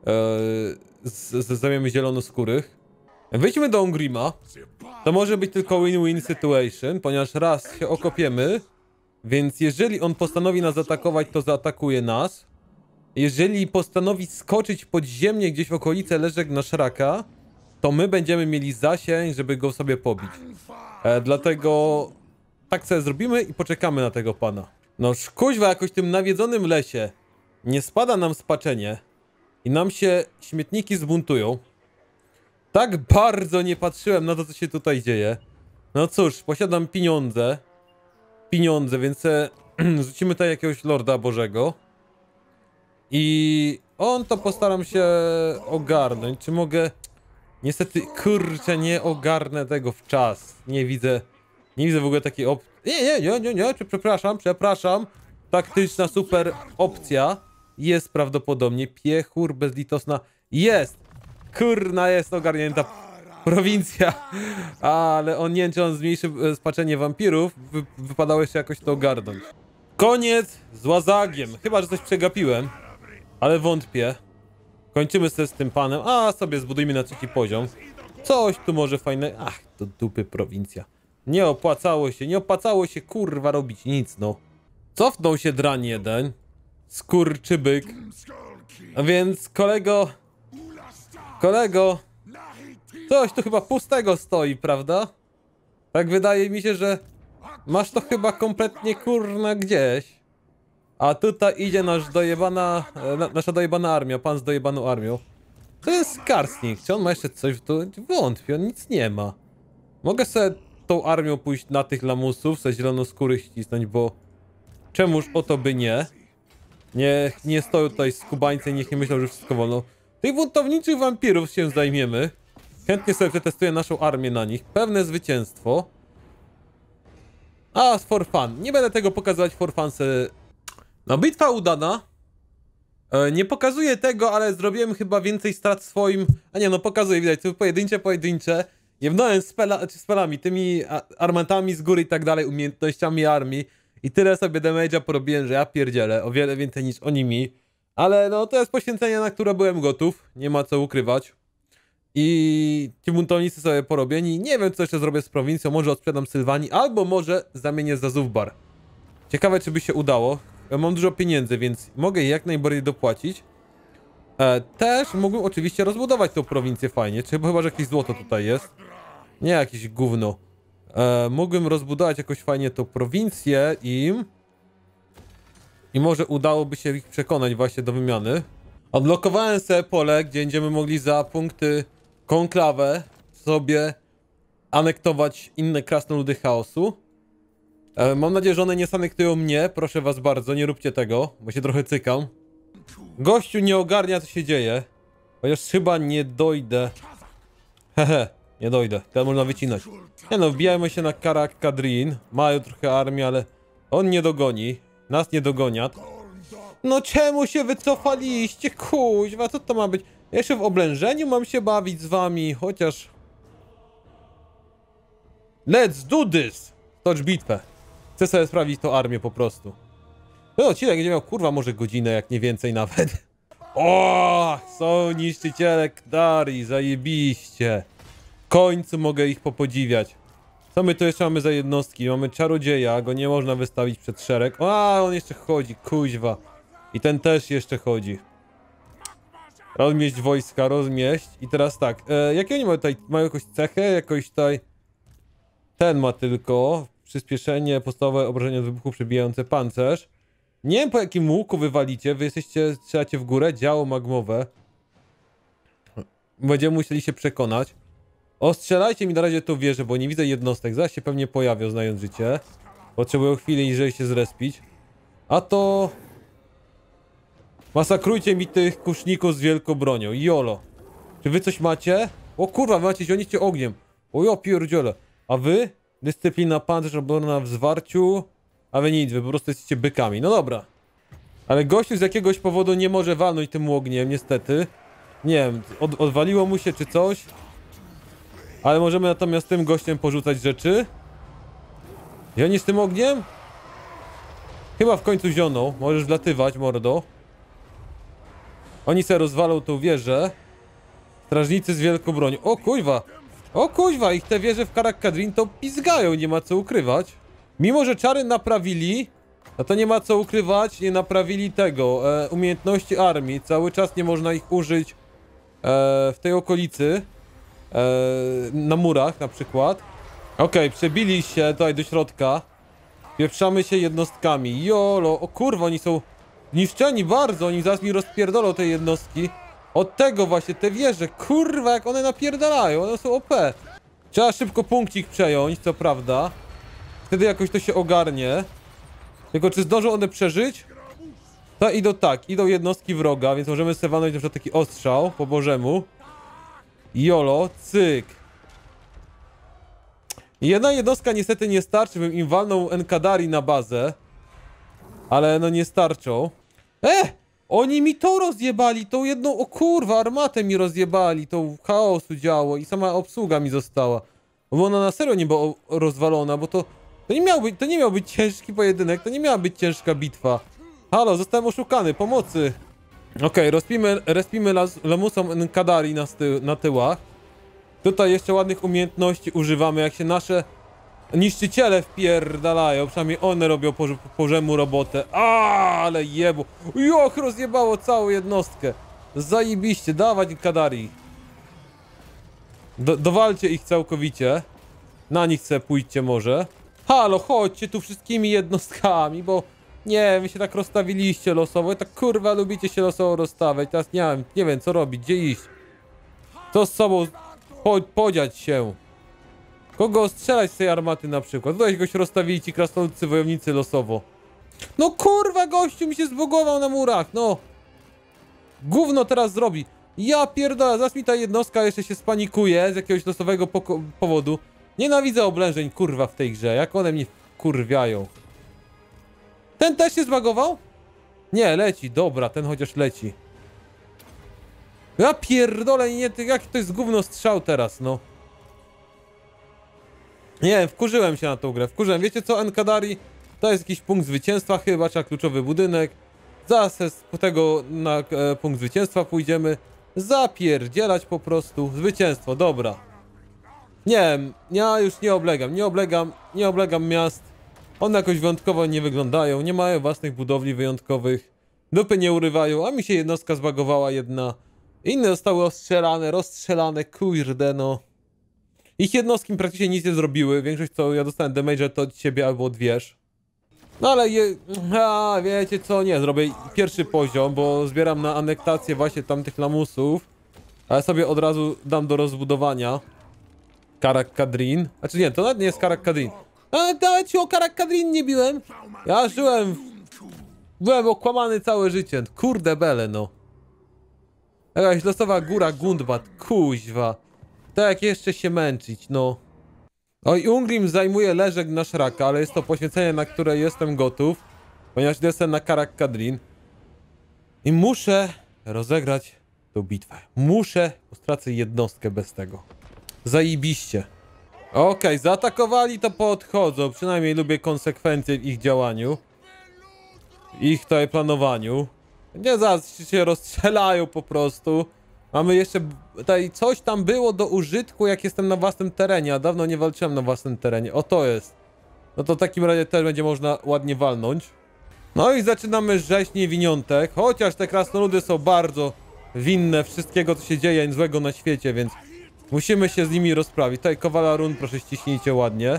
zajmiemy zielonoskórych. Wejdźmy do Ungrima. To może być tylko win-win situation, ponieważ raz się okopiemy, więc jeżeli on postanowi nas zaatakować, to zaatakuje nas. Jeżeli postanowi skoczyć podziemnie gdzieś w okolice leżek na szraka, to my będziemy mieli zasięg, żeby go sobie pobić. Dlatego tak sobie zrobimy i poczekamy na tego pana. No kuźwa, jakoś w tym nawiedzonym lesie nie spada nam spaczenie i nam się śmietniki zbuntują. Tak bardzo nie patrzyłem na to, co się tutaj dzieje. No cóż, posiadam pieniądze, więc rzucimy tutaj jakiegoś Lorda Bożego. I on to postaram się ogarnąć. Czy mogę... Niestety, kurczę, nie ogarnę tego w czas. Nie widzę w ogóle takiej opcji. Nie, przepraszam. Taktyczna super opcja jest prawdopodobnie. Piechur bezlitosna jest. Kurna, jest ogarnięta prowincja. Ale on nie wiem, czy on zmniejszy spaczenie wampirów. Wypadało jeszcze jakoś to ogarnąć. Koniec z Łazagiem. Chyba, że coś przegapiłem. Ale wątpię. Kończymy sobie z tym panem, a sobie zbudujmy na trzeci poziom. Coś tu może fajne... Ach, to dupy prowincja. Nie opłacało się kurwa robić nic, no. Cofnął się drań jeden. Skurczybyk. A więc kolego... Coś tu chyba pustego stoi, prawda? Tak wydaje mi się, że... Masz to chyba kompletnie kurna gdzieś. A tutaj idzie nasza dojebana armia, pan z dojebaną armią. To jest Karsnik. Czy on ma jeszcze coś? To wątpię, on nic nie ma. Mogę sobie tą armią pójść na tych lamusów, sobie zielonoskórych ścisnąć, bo... Czemuż o to by nie? Nie stoją tutaj skubańcy i niech nie myślą, że wszystko wolno. Tych buntowniczych wampirów się zajmiemy. Chętnie sobie przetestuję naszą armię na nich. Pewne zwycięstwo. A, for fun. Nie będę tego pokazywać for fun se... No, bitwa udana. Nie pokazuję tego, ale zrobiłem chyba więcej strat swoim... A nie, no pokazuję, widać, to pojedyncze. Jebnąłem spelami, tymi armatami z góry i tak dalej, umiejętnościami armii. I tyle sobie damage'a porobiłem, że ja pierdzielę, o wiele więcej niż oni mi. Ale no, to jest poświęcenie, na które byłem gotów. Nie ma co ukrywać. I ci buntownicy sobie porobieni. Nie wiem, co jeszcze zrobię z prowincją. Może odsprzedam Sylwanii, albo może zamienię za Zufbar. Ciekawe, czy by się udało. Ja mam dużo pieniędzy, więc mogę je jak najbardziej dopłacić. Też mógłbym oczywiście rozbudować tą prowincję fajnie. Czy chyba, że jakieś złoto tutaj jest? Nie, jakieś gówno. Mógłbym rozbudować jakoś fajnie tą prowincję im. I może udałoby się ich przekonać właśnie do wymiany. Odblokowałem sobie pole, gdzie będziemy mogli za punkty konklawę sobie anektować inne krasnoludy chaosu. Mam nadzieję, że one nie zanektują mnie. Proszę was bardzo, nie róbcie tego, bo się trochę cykam. Gościu nie ogarnia, co się dzieje. Chociaż chyba nie dojdę. Hehe, nie dojdę. Teraz można wycinać. Nie no, wbijajmy się na Karak Kadrin. Mają trochę armii, ale on nie dogoni. Nas nie dogonią. No czemu się wycofaliście? Kuźwa, co to ma być? Ja jeszcze w oblężeniu mam się bawić z wami, chociaż... Let's do this! Tocz bitwę. Chcę sobie sprawdzić tą armię po prostu. Ten odcinek będzie miał kurwa może godzinę, jak nie więcej nawet. O, są niszczyciele Kdarii, zajebiście. W końcu mogę ich popodziwiać. Co my tu jeszcze mamy za jednostki? Mamy czarodzieja, go nie można wystawić przed szereg. A, on jeszcze chodzi, kuźwa. I ten też jeszcze chodzi. Rozmieść wojska, rozmieść. I teraz tak, jakie oni mają tutaj? Mają jakąś cechę? Jakoś tutaj... Ten ma tylko przyspieszenie, podstawowe obrażenia od wybuchu przebijające pancerz. Nie wiem, po jakim łuku wywalicie. Wy strzelacie w górę, działo magmowe. Będziemy musieli się przekonać. Ostrzelajcie mi na razie tą wieżę, bo nie widzę jednostek. Zaraz się pewnie pojawią, znając życie. Potrzebują chwili, żeby się zrespić. A to... Masakrujcie mi tych kuszników z wielką bronią. Jolo. Czy wy coś macie? O kurwa, wy macie zionicie ogniem. O ja pierdziele. A wy? Dyscyplina, pancerz, obrona w zwarciu. A wy nic, wy po prostu jesteście bykami. No dobra. Ale gościu z jakiegoś powodu nie może walnąć tym ogniem, niestety. Nie wiem, odwaliło mu się czy coś. Ale możemy natomiast tym gościem porzucać rzeczy. Zioni z tym ogniem? Chyba w końcu zionął. Możesz wlatywać, mordo. Oni sobie rozwalą tą wieżę. Strażnicy z wielką bronią. O kuźwa! O kuźwa! Ich te wieże w Karak Kadrin to pizgają, nie ma co ukrywać. Mimo, że czary naprawili, no to nie ma co ukrywać, nie naprawili tego, umiejętności armii. Cały czas nie można ich użyć w tej okolicy. Na murach na przykład. Okej, przebili się tutaj do środka. Pieprzamy się jednostkami. Jolo, o kurwa, oni są niszczeni bardzo, oni zaraz mi rozpierdolą te jednostki. Od tego właśnie, te wieże, kurwa, jak one napierdalają, one są OP. Trzeba szybko punkcik przejąć, co prawda. Wtedy jakoś to się ogarnie. Tylko czy zdążą one przeżyć? To idą tak, idą jednostki wroga, więc możemy sobie walnąć na przykład taki ostrzał po bożemu. Jolo, cyk. Jedna jednostka niestety nie starczy, bym im walnął Enkadari na bazę. Ale no nie starczą. Oni mi to rozjebali, tą jedną, o kurwa, armatę mi rozjebali, tą chaosu działo i sama obsługa mi została. Bo ona na serio nie była rozwalona, bo to nie miał być ciężki pojedynek, to nie miała być ciężka bitwa. Halo, zostałem oszukany, pomocy. Okej, respimy lamusom Enkadari na tyłach. Tutaj jeszcze ładnych umiejętności używamy, jak się nasze niszczyciele wpierdalają, przynajmniej one robią po bożemu robotę. Ale jebo. Joch, rozjebało całą jednostkę. Zajebiście, dawać Enkadari. Dowalcie ich całkowicie. Na nich se pójdźcie może. Halo, chodźcie tu wszystkimi jednostkami, bo nie, wy się tak rozstawiliście losowo. Tak kurwa lubicie się losowo rozstawiać. Teraz nie wiem co robić, gdzie iść. Co z sobą podziać się. Kogo strzelać z tej armaty na przykład? Tutaj goś rozstawili ci krasnoludcy wojownicy losowo. No kurwa, gościu mi się zbugował na murach, no. Gówno teraz zrobi. Ja pierdolę, zaraz mi ta jednostka jeszcze się spanikuje z jakiegoś losowego powodu. Nienawidzę oblężeń, kurwa, w tej grze. Jak one mnie kurwiają. Ten też się zbagował? Nie, leci, dobra, ten chociaż leci. Ja pierdolę, nie, jaki to jest gówno strzał teraz, no. Nie wiem, wkurzyłem się na tą grę, wkurzyłem. Wiecie co, Enkadari? To jest jakiś punkt zwycięstwa chyba, trzeba kluczowy budynek. Zaraz po tego na punkt zwycięstwa pójdziemy. Zapierdzielać po prostu. Zwycięstwo, dobra. Nie wiem, ja już nie oblegam miast. One jakoś wyjątkowo nie wyglądają, nie mają własnych budowli wyjątkowych. Dupy nie urywają, a mi się jednostka zbagowała jedna. Inne zostały rozstrzelane, kurde no. Ich jednostki praktycznie nic nie zrobiły, większość co ja dostałem damage to od ciebie albo od wież. No ale wiecie co, nie, zrobię pierwszy poziom, bo zbieram na anektację właśnie tamtych lamusów. Ale sobie od razu dam do rozbudowania Karak Kadrin. Znaczy nie, to nawet nie jest Karak Kadrin. Ale nawet się o Karak Kadrin nie biłem. Ja byłem okłamany całe życie. Kurde bele, no. Jakaś losowa góra Gundbat, kuźwa. Tak jeszcze się męczyć, no. Oj, Ungrim zajmuje leżek na szraka, ale jest to poświęcenie, na które jestem gotów. Ponieważ jestem na Karak Kadrin. I muszę rozegrać tą bitwę. Muszę, bo stracę jednostkę bez tego. Zajebiście. Okej, zaatakowali, to podchodzą. Przynajmniej lubię konsekwencje w ich działaniu. Ich tutaj planowaniu. Nie, zaraz się rozstrzelają po prostu. Mamy jeszcze tutaj coś tam było do użytku, jak jestem na własnym terenie, a dawno nie walczyłem na własnym terenie. O, to jest. No to w takim razie też będzie można ładnie walnąć. No i zaczynamy rzeź niewiniątek. Chociaż te krasnoludy są bardzo winne wszystkiego, co się dzieje złego na świecie, więc musimy się z nimi rozprawić. Tutaj Kowala Run, proszę ściśnijcie ładnie.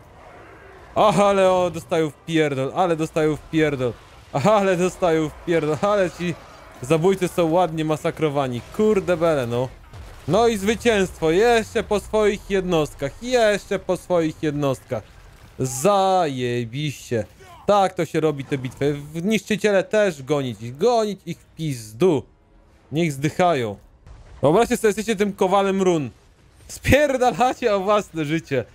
Ale dostają w pierdol, ale dostają w pierdol. Ale dostają w pierdol, ale ci zabójcy są ładnie masakrowani. Kurde bele, no. No i zwycięstwo, jeszcze po swoich jednostkach, jeszcze po swoich jednostkach. Zajebiście. Tak to się robi te bitwy. Niszczyciele też gonić ich w pizdu. Niech zdychają. Wyobraźcie sobie, jesteście tym Kowalem Run. Spierdalacie o własne życie.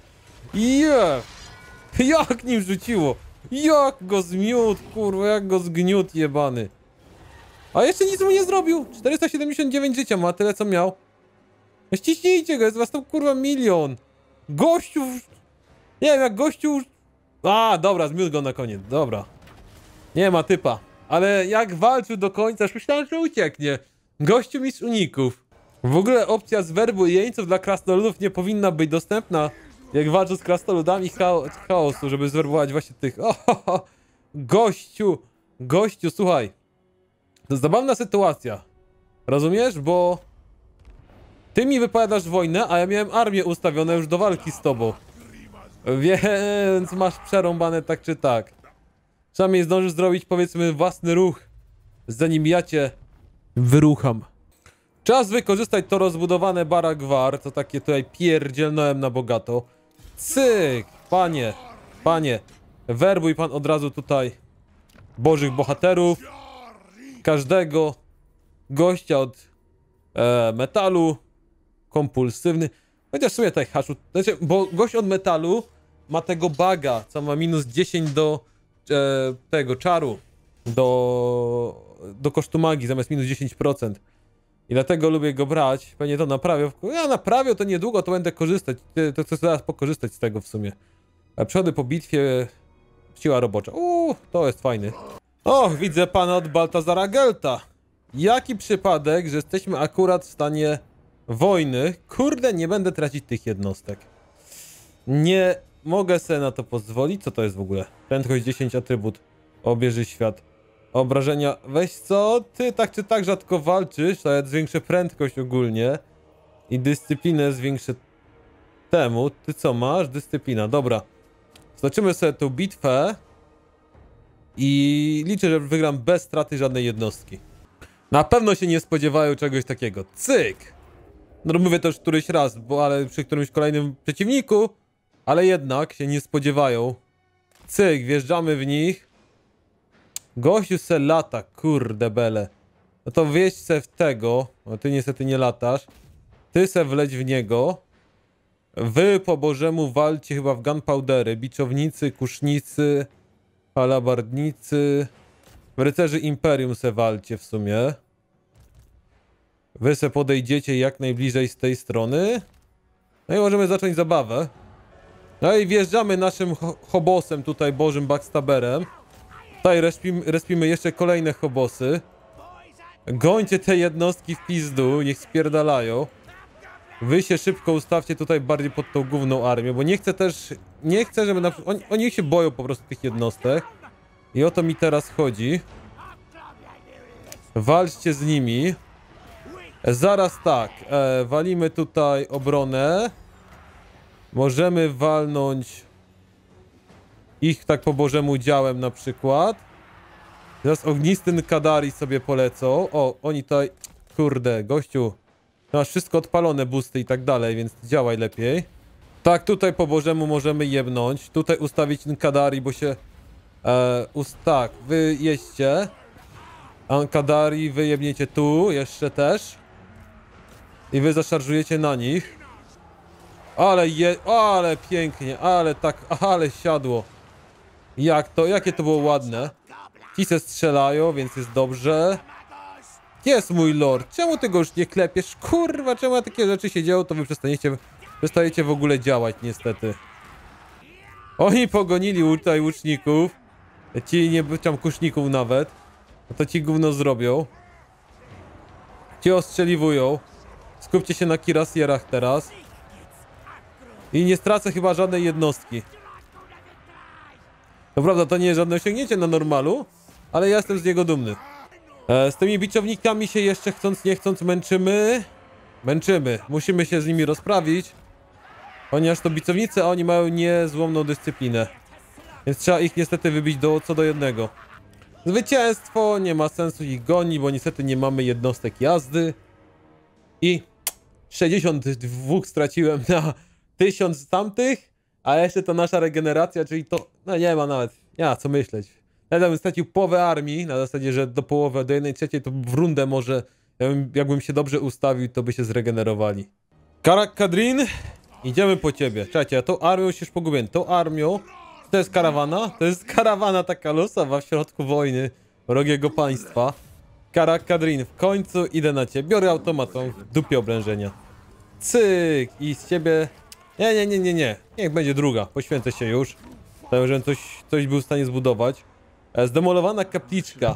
Jak nim rzuciło. Jak go zmiótł, kurwa, jak go zgniótł jebany. A jeszcze nic mu nie zrobił. 479 życia ma, tyle co miał. Ściśnijcie go, jest was tam kurwa milion. Gościu... Nie wiem, jak gościu... Dobra, zmiótł go na koniec, dobra. Nie ma typa. Ale jak walczył do końca, już myślałem, że ucieknie. Gościu mistrz uników. W ogóle opcja zwerbu jeńców dla krasnoludów nie powinna być dostępna. Jak walczą z krasnoludami chaosu, żeby zwerbować właśnie tych... Gościu, słuchaj. To jest zabawna sytuacja. Rozumiesz? Bo... Ty mi wypowiadasz wojnę, a ja miałem armię ustawioną już do walki z tobą. Więc masz przerąbane tak czy tak. Przynajmniej zdążysz zrobić, powiedzmy, własny ruch, zanim ja cię wyrucham. Czas wykorzystać to rozbudowane Baragwar, to takie tutaj pierdzielnąłem na bogato. Cyk! Panie, werbuj pan od razu tutaj bożych bohaterów. każdego gościa od metalu, kompulsywny. Chociaż w sumie tutaj haszu, znaczy, bo gość od metalu ma tego baga, co ma minus 10 do tego czaru, do kosztu magii zamiast minus 10%. I dlatego lubię go brać, pewnie to naprawię. Ja naprawię to niedługo, to będę korzystać, to chcę zaraz pokorzystać z tego w sumie. Przody po bitwie, siła robocza. To jest fajny. O, widzę pana od Baltazara Gelta. Jaki przypadek, że jesteśmy akurat w stanie wojny. Kurde, nie będę tracić tych jednostek. Nie mogę sobie na to pozwolić. Co to jest w ogóle? Prędkość 10, atrybut. Obieży świat. Obrażenia. Weź co? Ty tak czy tak rzadko walczysz, to zwiększę prędkość ogólnie. I dyscyplinę zwiększę temu. Ty co masz? Dyscyplina. Dobra. Zobaczymy sobie tą bitwę. I liczę, że wygram bez straty żadnej jednostki. Na pewno się nie spodziewają czegoś takiego. Cyk! No mówię to już któryś raz, ale przy którymś kolejnym przeciwniku. Ale jednak się nie spodziewają. Cyk, wjeżdżamy w nich. Gościu se lata, kurde bele. No to wjeźdź se w tego. No ty niestety nie latasz. Ty se wleć w niego. Wy po bożemu walcie chyba w gunpowdery. Biczownicy, kusznicy, halabardnicy. Rycerzy Imperium se walcie w sumie. Wy se podejdziecie jak najbliżej z tej strony. No i możemy zacząć zabawę. No i wjeżdżamy naszym hobosem tutaj, bożym backstaberem. Tutaj respimy jeszcze kolejne hobosy. Gońcie te jednostki w pizdu, niech spierdalają. Wy się szybko ustawcie tutaj bardziej pod tą główną armię, bo nie chcę też... Nie chcę, żeby na przykład... Oni się boją po prostu tych jednostek. I o to mi teraz chodzi. Walczcie z nimi. Zaraz tak, walimy tutaj obronę. Możemy walnąć ich tak po bożemu działem na przykład. Teraz ognistyn Kadari sobie polecą. O, oni tutaj... Kurde, gościu. Masz wszystko odpalone, boosty i tak dalej, więc działaj lepiej. Tak, tutaj po bożemu możemy jebnąć. Tutaj ustawić Kadari, bo się... tak, wy jeźdźcie. Kadari wy jebniecie tu, jeszcze też. I wy zaszarżujecie na nich. Ale pięknie, ale siadło. Jakie to było ładne. Ci se strzelają, więc jest dobrze. Jest mój lord, czemu ty go już nie klepiesz? Kurwa, czemu takie rzeczy się dzieją, to wy przestajecie w ogóle działać, niestety. Oni pogonili tutaj łuczników. Ci nie tam kuszników nawet. No to ci gówno zrobią. Ci ostrzeliwują. Skupcie się na kirasjerach teraz. I nie stracę chyba żadnej jednostki. To prawda, to nie jest żadne osiągnięcie na normalu, ale ja jestem z niego dumny. Z tymi biczownikami się jeszcze chcąc nie chcąc męczymy. Musimy się z nimi rozprawić. Ponieważ to bicownicy, a oni mają niezłomną dyscyplinę. Więc trzeba ich niestety wybić co do jednego. Zwycięstwo, nie ma sensu ich gonić, bo niestety nie mamy jednostek jazdy. I 62 straciłem na 1000 tamtych, a jeszcze to nasza regeneracja, czyli to, no nie ma nawet, nie ma co myśleć. Ja bym stracił połowę armii, na zasadzie, że do połowy, do 1/3 to w rundę może, jakbym się dobrze ustawił, to by się zregenerowali. Karak Kadrin, idziemy po ciebie. Czekajcie, ja tą armią się już pogubiłem. Tą armią, to jest karawana? To jest karawana taka losowa w środku wojny wrogiego państwa. Karak Kadrin, w końcu idę na ciebie. Biorę automatą w dupie oblężenia. Cyk! I z ciebie... Nie. Niech będzie druga. Poświęcę się już. To, żebym coś był w stanie zbudować. Zdemolowana kapliczka.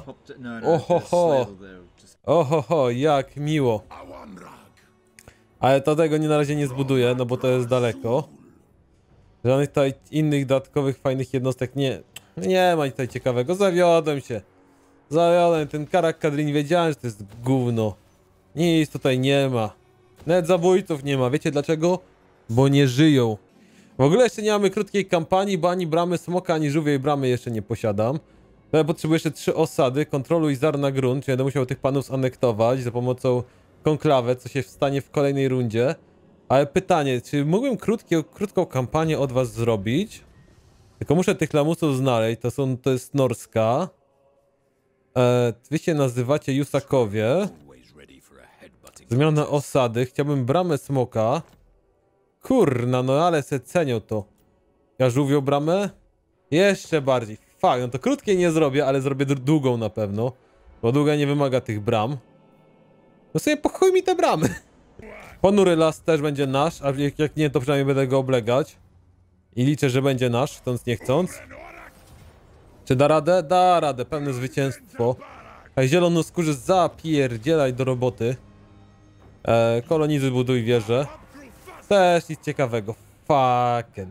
Ohoho, jak miło. Ale to tego na razie nie zbuduję, no bo to jest daleko. Żadnych tutaj innych dodatkowych fajnych jednostek nie ma tutaj ciekawego. Zawiodłem się. Ten Karak Kadrin, wiedziałem, że to jest gówno. Nic tutaj nie ma. Nawet zabójców nie ma. Wiecie dlaczego? Bo nie żyją. W ogóle jeszcze nie mamy krótkiej kampanii, bo ani bramy smoka, ani żółwiej bramy jeszcze nie posiadam. Ja potrzebuję jeszcze 3 osady. Kontroluj Zar na grunt, czyli będę musiał tych panów zanektować za pomocą konklawę, co się stanie w kolejnej rundzie. Ale pytanie, czy mógłbym krótką kampanię od was zrobić? Tylko muszę tych lamusów znaleźć, to jest Norska. Wy się nazywacie Jusakowie. Zmiana osady. Chciałbym bramę smoka. Kurna, no ale se cenią to. Ja żółwią bramę? Jeszcze bardziej. Fakt, no to krótkiej nie zrobię, ale zrobię długą na pewno. Bo długa nie wymaga tych bram. No sobie pochuj mi te bramy. Ponury las też będzie nasz, a jak nie, to przynajmniej będę go oblegać. I liczę, że będzie nasz, chcąc nie chcąc. Czy da radę? Da radę, pełne zwycięstwo. A zielonoskórzy zapierdzielaj do roboty. Kolonizy buduj wieżę. Też nic ciekawego. Fucking.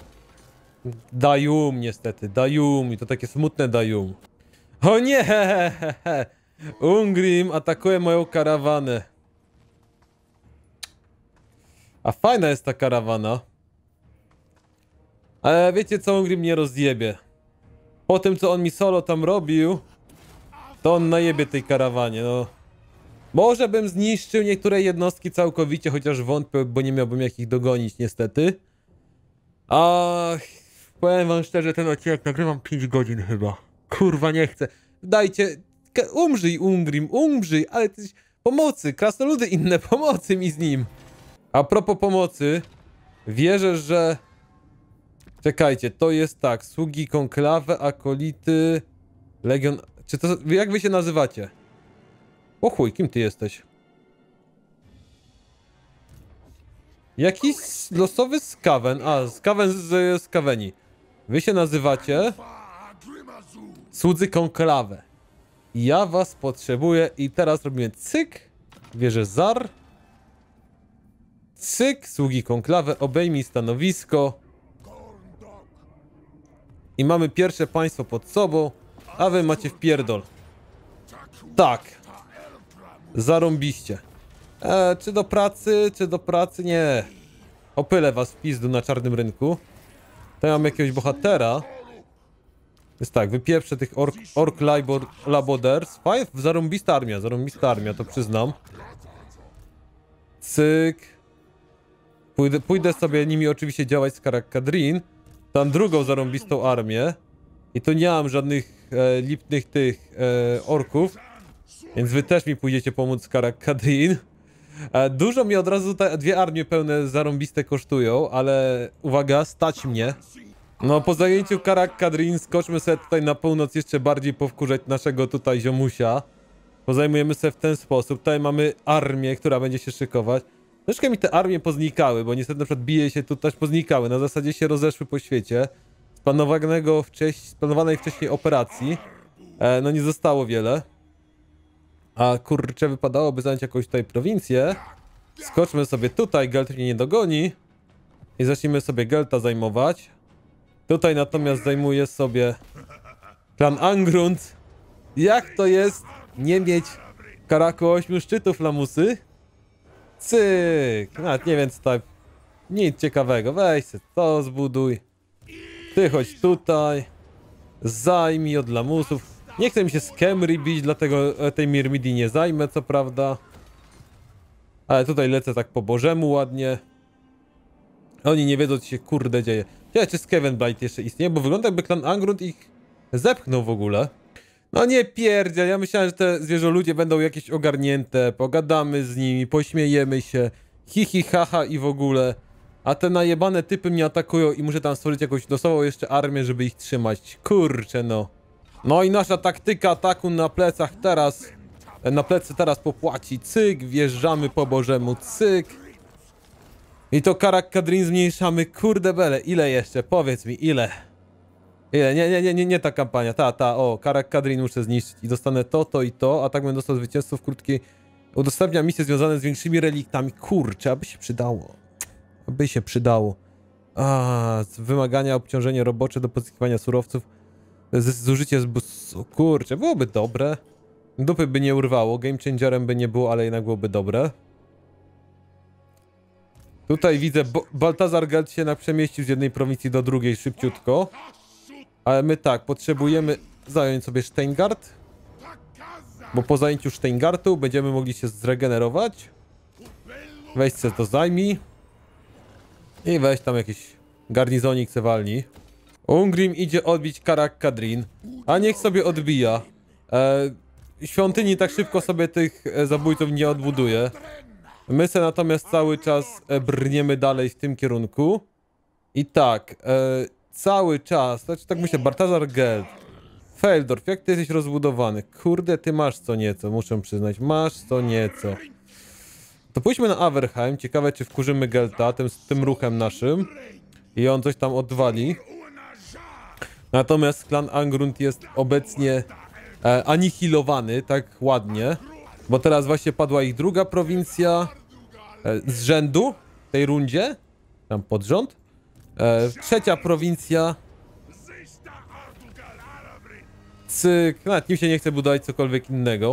Dajum niestety, Dajum. I to takie smutne Dajum. O nie! Ungrim atakuje moją karawanę. A fajna jest ta karawana. Ale wiecie co, Ungrim nie rozjebie. Po tym co on mi solo tam robił, to on najebie tej karawanie, no. Może bym zniszczył niektóre jednostki całkowicie, chociaż wątpię, bo nie miałbym jak ich dogonić niestety. Ach, powiem wam szczerze, ten odcinek nagrywam 5 godzin chyba. Kurwa, nie chcę. Dajcie, umrzyj Ungrim, umrzyj, ale ty... Pomocy, krasnoludy inne, pomocy mi z nim. A propos pomocy, wierzę, że... Czekajcie, to jest tak, sługi konklawę, akolity, legion... Czy to... Jak wy się nazywacie? O chuj, kim ty jesteś? Jakiś losowy skawen. A, skawen z skaweni. Wy się nazywacie... Słudzy konklawę. Ja was potrzebuję i teraz robimy cyk. Wierzę zar. Cyk, sługi konklawę, obejmij stanowisko. I mamy pierwsze państwo pod sobą, a wy macie wpierdol. Tak. Zarąbiście. Czy do pracy, czy do pracy? Nie. Opylę was w pizdu na czarnym rynku. To ja mam jakiegoś bohatera. Jest tak, wypieprzę tych ork laboders. Fajnie, zarąbista armia, to przyznam. Cyk. Pójdę sobie nimi oczywiście działać z Karak-Kadrin. Tam drugą zarąbistą armię. I tu nie mam żadnych lipnych tych orków. Więc wy też mi pójdziecie pomóc z Karak-Kadrin. Dużo mi od razu te dwie armie pełne zarąbiste kosztują, ale uwaga, stać mnie. No po zajęciu Karak-Kadrin skoczmy sobie tutaj na północ jeszcze bardziej powkurzać naszego tutaj ziomusia. Pozajmujemy sobie w ten sposób. Tutaj mamy armię, która będzie się szykować. Troszkę mi te armie poznikały, bo niestety na przykład bije się tu też poznikały. Na zasadzie się rozeszły po świecie. Planowanej wcześniej operacji. No nie zostało wiele. A kurczę, wypadałoby zająć jakąś tutaj prowincję. Skoczmy sobie tutaj, Gelt mnie nie dogoni. I zacznijmy sobie Gelta zajmować. Tutaj natomiast zajmuje sobie klan Angrund. Jak to jest nie mieć Karaku 8 szczytów, lamusy? Cyk! Nawet nie wiem co tak. Nic ciekawego, weź se to zbuduj. Ty chodź tutaj. Zajmij od lamusów. Nie chcę mi się z Kemri bić, dlatego tej Myrmidii nie zajmę, co prawda. Ale tutaj lecę tak po bożemu ładnie. Oni nie wiedzą, co się kurde dzieje. Ciekawe, czy Skavenblight jeszcze istnieje, bo wygląda jakby klan Angrund ich zepchnął w ogóle. No nie pierdziel, ja myślałem, że te zwierzoludzie będą jakieś ogarnięte. Pogadamy z nimi, pośmiejemy się. Hi, haha i w ogóle. A te najebane typy mnie atakują i muszę tam stworzyć jakąś losową jeszcze armię, żeby ich trzymać. Kurczę no. No i nasza taktyka ataku na plecach teraz. Na plecy teraz popłaci. Cyk, wjeżdżamy po bożemu. Cyk. I to Karak-Kadrin zmniejszamy. Kurde bele, ile jeszcze? Powiedz mi, ile? Ile? Nie ta kampania. O, Karak-Kadrin muszę zniszczyć. I dostanę to i to. A tak będę dostał zwycięstwo w krótkiej. Udostępnia misje związane z większymi reliktami. Kurczę, aby się przydało. Aby się przydało. Wymagania, obciążenie robocze do pozyskiwania surowców. Zużycie kurczę, byłoby dobre. Dupy by nie urwało, game changerem by nie było, ale jednak byłoby dobre. Tutaj widzę, Baltazar Gelt się przemieścił z jednej prowincji do drugiej szybciutko. Ale my tak, potrzebujemy zająć sobie Steingard. Bo po zajęciu Steingartu będziemy mogli się zregenerować. Weź se to zajmij. I weź tam jakiś garnizonik se walni. Ungrim idzie odbić Karak-Kadrin. A niech sobie odbija. Świątyni tak szybko sobie tych zabójców nie odbuduje. My se natomiast cały czas brniemy dalej w tym kierunku. I tak, cały czas, znaczy tak myślę, Balthazar Geld, Feldorf, jak ty jesteś rozbudowany? Kurde, ty masz co nieco, muszę przyznać, masz co nieco. To pójdźmy na Averheim, ciekawe czy wkurzymy Gelta tym ruchem naszym. I on coś tam odwali. Natomiast klan Angrund jest obecnie anihilowany, tak ładnie. Bo teraz właśnie padła ich druga prowincja z rzędu w tej rundzie. Tam pod rząd. Trzecia prowincja. Cyk, nawet nim się nie chce budować cokolwiek innego.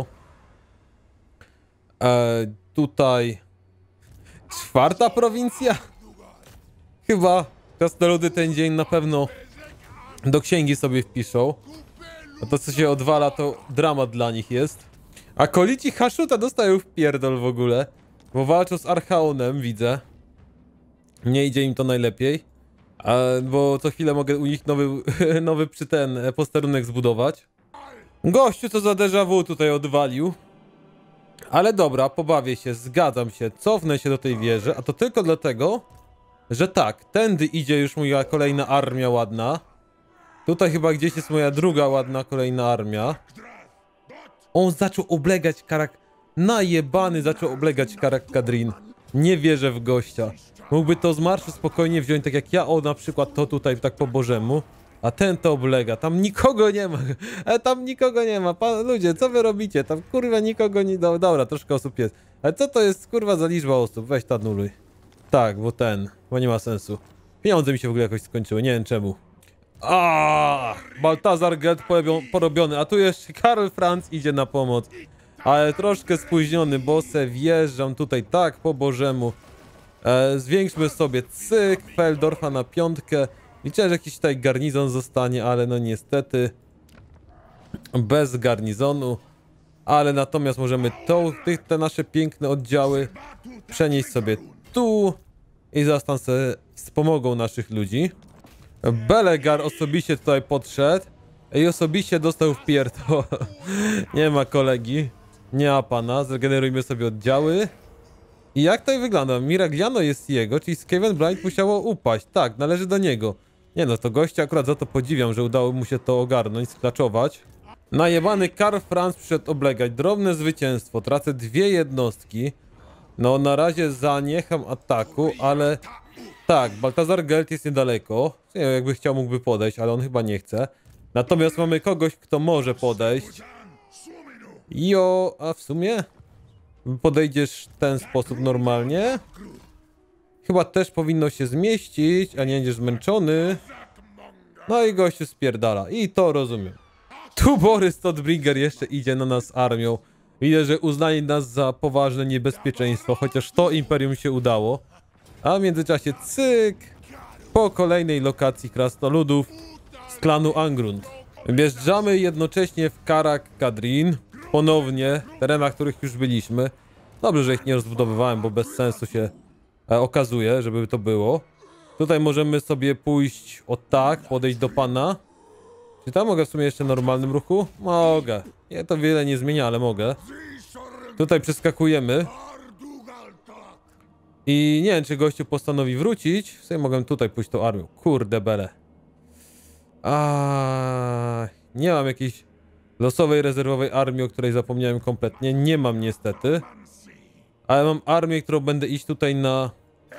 Tutaj czwarta prowincja. Chyba krasnoludy ten dzień na pewno do księgi sobie wpiszą. A to co się odwala to dramat dla nich jest. A kolici Haszuta dostają w pierdol w ogóle. Bo walczą z Archaonem, widzę. Nie idzie im to najlepiej. Bo co chwilę mogę u nich nowy posterunek zbudować. Gościu co za déjà vu tutaj odwalił. Ale dobra, pobawię się, zgadzam się, cofnę się do tej wieży, a to tylko dlatego, że tak, tędy idzie już moja kolejna armia ładna. Tutaj chyba gdzieś jest moja druga ładna kolejna armia. On zaczął oblegać najebany zaczął oblegać Karak-Kadrin. Nie wierzę w gościa. Mógłby to z marszu spokojnie wziąć, tak jak ja, na przykład to tutaj tak po bożemu. A ten to oblega, tam nikogo nie ma. Tam nikogo nie ma. Ludzie, co wy robicie? Tam kurwa nikogo nie... Dobra, troszkę osób jest. Ale co to jest kurwa za liczba osób? Weź to anuluj. Tak, bo nie ma sensu. Pieniądze mi się w ogóle jakoś skończyły, nie wiem czemu. Balthazar Geld porobiony, a tu jeszcze Karl Franz idzie na pomoc. Ale troszkę spóźniony, bo se wjeżdżam tutaj tak po bożemu. Zwiększmy sobie cyk, Feldorfa na 5. Liczę, że jakiś tutaj garnizon zostanie, ale no niestety bez garnizonu. Ale natomiast możemy te nasze piękne oddziały przenieść sobie tu i zaraz sobie wspomogą naszych ludzi. Belegar osobiście tutaj podszedł i osobiście dostał w pierdol. Nie ma kolegi, nie ma pana. Zregenerujmy sobie oddziały. I jak to wygląda? Miragliano jest jego, czyli Skaven Blind musiało upaść. Tak, należy do niego. Nie no, to gościa akurat za to podziwiam, że udało mu się to ogarnąć, sklaczować. Najebany Karl Franz przyszedł oblegać. Drobne zwycięstwo. Tracę 2 jednostki. No na razie zaniecham ataku, ale... Tak, Balthazar Geld jest niedaleko. Nie wiem, jakby chciał, mógłby podejść, ale on chyba nie chce. Natomiast mamy kogoś, kto może podejść. A w sumie... Podejdziesz w ten sposób normalnie. Chyba też powinno się zmieścić, a nie będziesz zmęczony. No i gościu spierdala. I to rozumiem. Tu Borys Todbringer jeszcze idzie na nas armią. Widzę, że uznali nas za poważne niebezpieczeństwo, chociaż to imperium się udało. A w międzyczasie cyk! Po kolejnej lokacji krasnoludów z klanu Angrund. Wjeżdżamy jednocześnie w Karak-Kadrin. Ponownie, terenach, w których już byliśmy. Dobrze, że ich nie rozbudowywałem, bo bez sensu się okazuje, żeby to było. Tutaj możemy sobie pójść podejść do pana. Czy tam mogę w sumie jeszcze w normalnym ruchu? Mogę. Nie, to wiele nie zmienia, ale mogę. Tutaj przeskakujemy. I nie wiem, czy gościu postanowi wrócić. W sumie mogę tutaj pójść tą armią. Kurde bele. Nie mam jakiejś losowej, rezerwowej armii, o której zapomniałem kompletnie. Nie mam niestety. Ale mam armię, którą będę iść tutaj na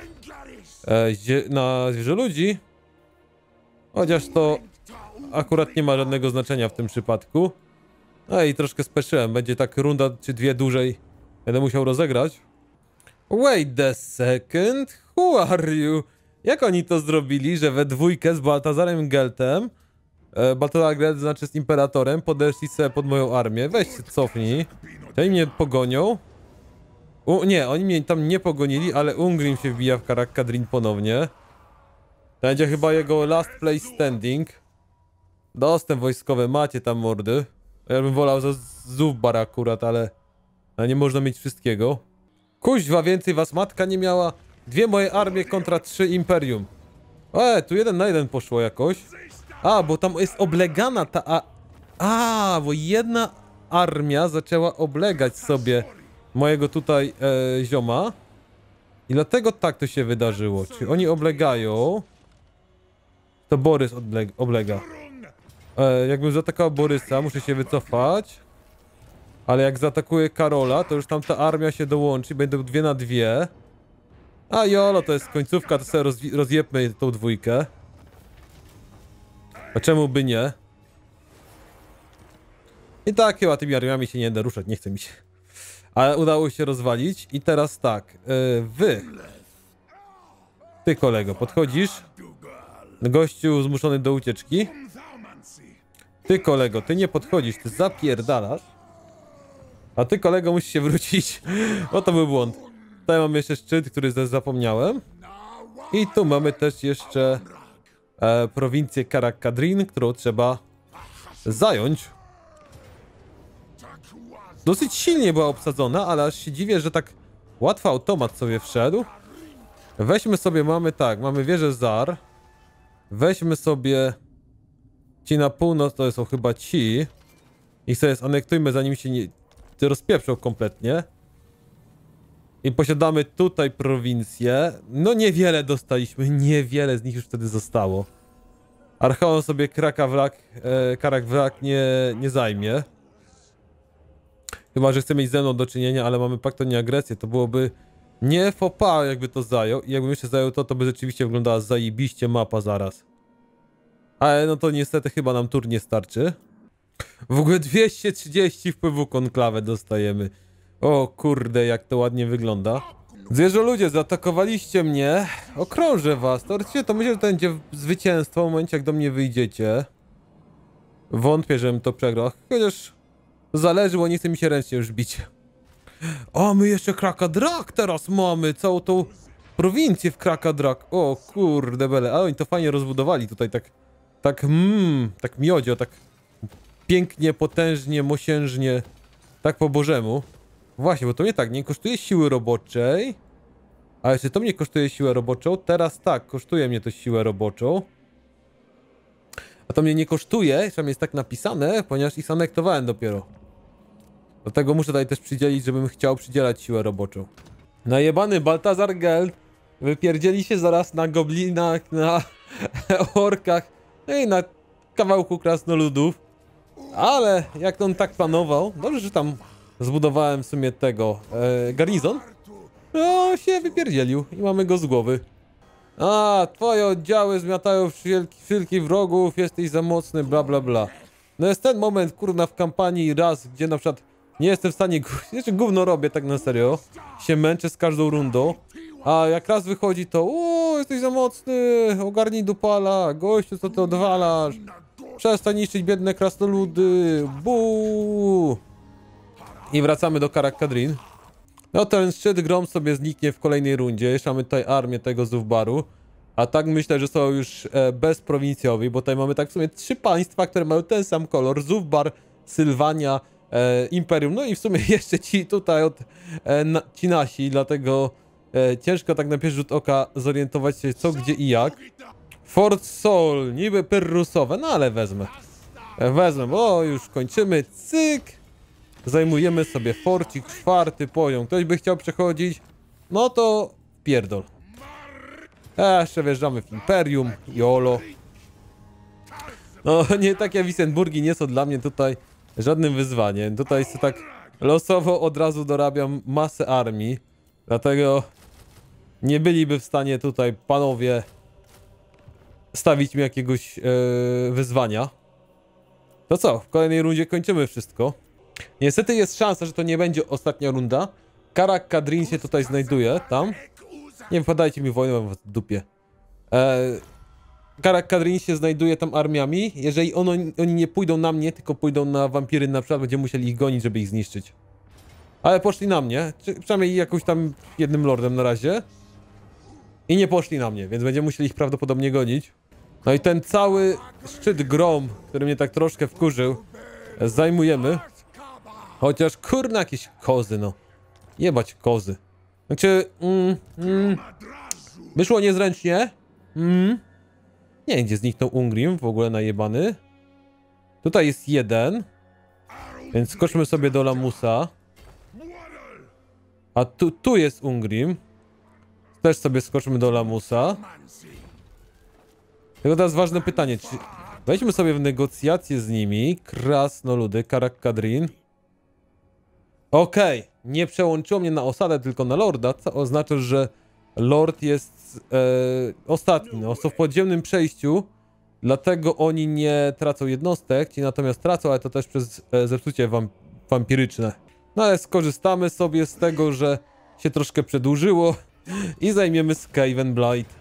zwierzę ludzi. Chociaż to akurat nie ma żadnego znaczenia w tym przypadku. No i troszkę speszyłem. Będzie tak runda czy 2 dłużej. Będę musiał rozegrać. Wait a second. Who are you? Jak oni to zrobili, że we dwójkę z Balthazarem Geldem, Balthazar Geld znaczy z imperatorem, podeszli sobie pod moją armię. Weź się cofnij. Oni mnie pogonią. Nie, oni mnie tam nie pogonili, ale Ungrim się wbija w Karak-Kadrin ponownie. To będzie chyba jego last place standing. Dostęp wojskowy, macie tam mordy. Ja bym wolał za Zufbar akurat, ale nie można mieć wszystkiego. Kuźwa, więcej was matka nie miała. 2 moje armie kontra 3 imperium. Tu 1 na 1 poszło jakoś. Bo tam jest oblegana ta... bo jedna armia zaczęła oblegać sobie mojego tutaj zioma. I dlatego tak to się wydarzyło. Czyli oni oblegają. To Borys oblega. Jakbym zaatakował Borysa, muszę się wycofać. Ale jak zaatakuję Karola, to już tam ta armia się dołączy. Będą 2 na 2. A jolo, to jest końcówka, to sobie rozjebmy tą dwójkę. A czemu by nie? I tak chyba tymi armiami się nie da ruszać, nie chce mi się. Ale udało się rozwalić. I teraz tak, ty kolego, podchodzisz. Gościu zmuszony do ucieczki. Ty kolego, ty nie podchodzisz, ty zapierdalasz. A ty kolego musisz się wrócić. O, to był błąd. Tutaj mamy jeszcze szczyt, który zapomniałem. I tu mamy też jeszcze prowincję Karak Kadrin, którą trzeba zająć. Dosyć silnie była obsadzona, ale aż się dziwię, że tak łatwo automat sobie wszedł. Weźmy sobie, mamy wieżę Zar. Weźmy sobie ci na północ, to są chyba ci. I sobie zanektujmy, zanim się nie rozpieprzą kompletnie. I posiadamy tutaj prowincję. No niewiele dostaliśmy, niewiele z nich już wtedy zostało. Archaon sobie Karak Wrak nie zajmie. Chyba że chce mieć ze mną do czynienia, ale mamy pakt o nieagresję. To byłoby nie faux pas, jakby to zajął. I jakbym jeszcze zajął to by rzeczywiście wyglądała zajebiście mapa zaraz. Ale no to niestety chyba nam tur nie starczy. W ogóle 230 wpływu konklawę dostajemy. O kurde, jak to ładnie wygląda. Zwierzę ludzie, zaatakowaliście mnie. Okrążę was. Teoretycznie to myślę, że to będzie zwycięstwo w momencie, jak do mnie wyjdziecie. Wątpię, żebym to przegrał. Chociaż zależy, bo nie chce mi się ręcznie już bić. O, my jeszcze Krakadrak teraz mamy. Całą tą prowincję w Krakadrak. O kurde bele. A oni to fajnie rozbudowali tutaj tak miodzio, tak pięknie, potężnie, mosiężnie. Tak po bożemu. Właśnie, bo to mnie tak nie kosztuje siły roboczej. A jeszcze to mnie kosztuje siłę roboczą. Teraz tak, kosztuje mnie to siłę roboczą. A to mnie nie kosztuje, tam jest tak napisane, ponieważ ich zanektowałem dopiero. Dlatego muszę tutaj też przydzielić, żebym chciał przydzielać siłę roboczą. Najebany Baltazar Geld wypierdzieli się zaraz na goblinach, na orkach, no i na kawałku krasnoludów. Ale jak on tak planował, dobrze, że tam zbudowałem w sumie tego garnizon. No się wypierdzielił i mamy go z głowy. A, twoje oddziały zmiatają wszelkich wrogów, jesteś za mocny, bla bla bla. No jest ten moment, kurna, w kampanii raz, gdzie na przykład nie jestem w stanie, jeszcze gówno robię tak na serio, się męczę z każdą rundą, a jak raz wychodzi to, o, jesteś za mocny, ogarnij dupala, gościu, co ty odwalasz, przestań niszczyć biedne krasnoludy, buu. I wracamy do Karak Kadrin. No ten szczyt grom sobie zniknie w kolejnej rundzie. Jeszcze mamy tutaj armię tego Zufbaru. A tak myślę, że są już bezprowincjowi, bo tutaj mamy tak w sumie 3 państwa, które mają ten sam kolor. Zufbar, Sylwania, Imperium. No i w sumie jeszcze ci tutaj ci nasi, dlatego ciężko tak na pierwszy rzut oka zorientować się co, gdzie i jak. Fort Sol, niby pyrrusowe, no ale wezmę. Wezmę, bo już kończymy. Cyk! Zajmujemy sobie forcik, 4. poziom. Ktoś by chciał przechodzić? No to pierdol. Jeszcze wjeżdżamy w Imperium. Jolo. No nie, takie Wissenburgi nie są dla mnie tutaj żadnym wyzwaniem. Tutaj sobie tak losowo od razu dorabiam masę armii. Dlatego nie byliby w stanie tutaj panowie stawić mi jakiegoś wyzwania. To co? W kolejnej rundzie kończymy wszystko. Niestety jest szansa, że to nie będzie ostatnia runda. Karak Kadrin się tutaj znajduje, tam. Nie wpadajcie mi w wojnę, mam was w dupie. Karak Kadrin się znajduje tam armiami. Jeżeli oni nie pójdą na mnie, tylko pójdą na wampiry na przykład, będziemy musieli ich gonić, żeby ich zniszczyć. Ale poszli na mnie, przynajmniej jakąś tam jednym lordem na razie. I nie poszli na mnie, więc będziemy musieli ich prawdopodobnie gonić. No i ten cały szczyt grom, który mnie tak troszkę wkurzył, zajmujemy. Chociaż kurna jakieś kozy, no. Jebać kozy. Znaczy, wyszło niezręcznie. Nie wiem, gdzie zniknął Ungrim, w ogóle najebany. Tutaj jest jeden. Więc skoczmy sobie do lamusa. A tu jest Ungrim. Też sobie skoczmy do lamusa. Tylko teraz ważne pytanie, czy wejdźmy sobie w negocjacje z nimi. Krasnoludy, Karak Kadrin. Okej, nie przełączyło mnie na osadę, tylko na lorda, co oznacza, że lord jest ostatni, no, są w podziemnym przejściu, dlatego oni nie tracą jednostek, ci natomiast tracą, ale to też przez zepsucie wampiryczne. No ale skorzystamy sobie z tego, że się troszkę przedłużyło i zajmiemy Skaven Blight.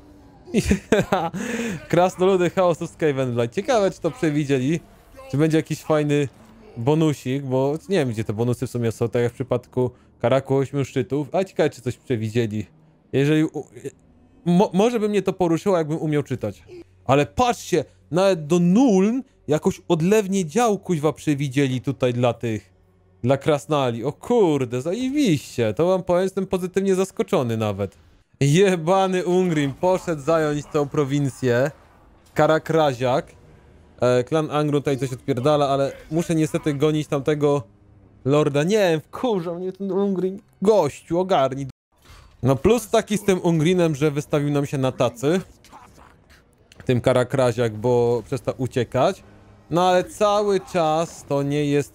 Krasnoludy chaosu Skaven Blight. Ciekawe, czy to przewidzieli, czy będzie jakiś fajny bonusik, bo nie wiem, gdzie te bonusy w sumie są, tak jak w przypadku Karaku 8 szczytów, a ciekawe, czy coś przewidzieli. Jeżeli... może by mnie to poruszyło, jakbym umiał czytać. Ale patrzcie, nawet do Nuln jakoś odlewnie dział kuźwa przewidzieli tutaj dla tych, dla krasnali. O kurde, zajebiście, to wam powiem, jestem pozytywnie zaskoczony nawet. Jebany Ungrim poszedł zająć tą prowincję. Karakraziak. Klan Angru tutaj coś odpierdala, ale muszę niestety gonić tamtego lorda. Nie wiem, wkurza mnie ten Ungrim. Gościu, ogarnij. No plus taki z tym Ungrinem, że wystawił nam się na tacy. Tym Karakraziak, bo przestał uciekać. No ale cały czas to nie jest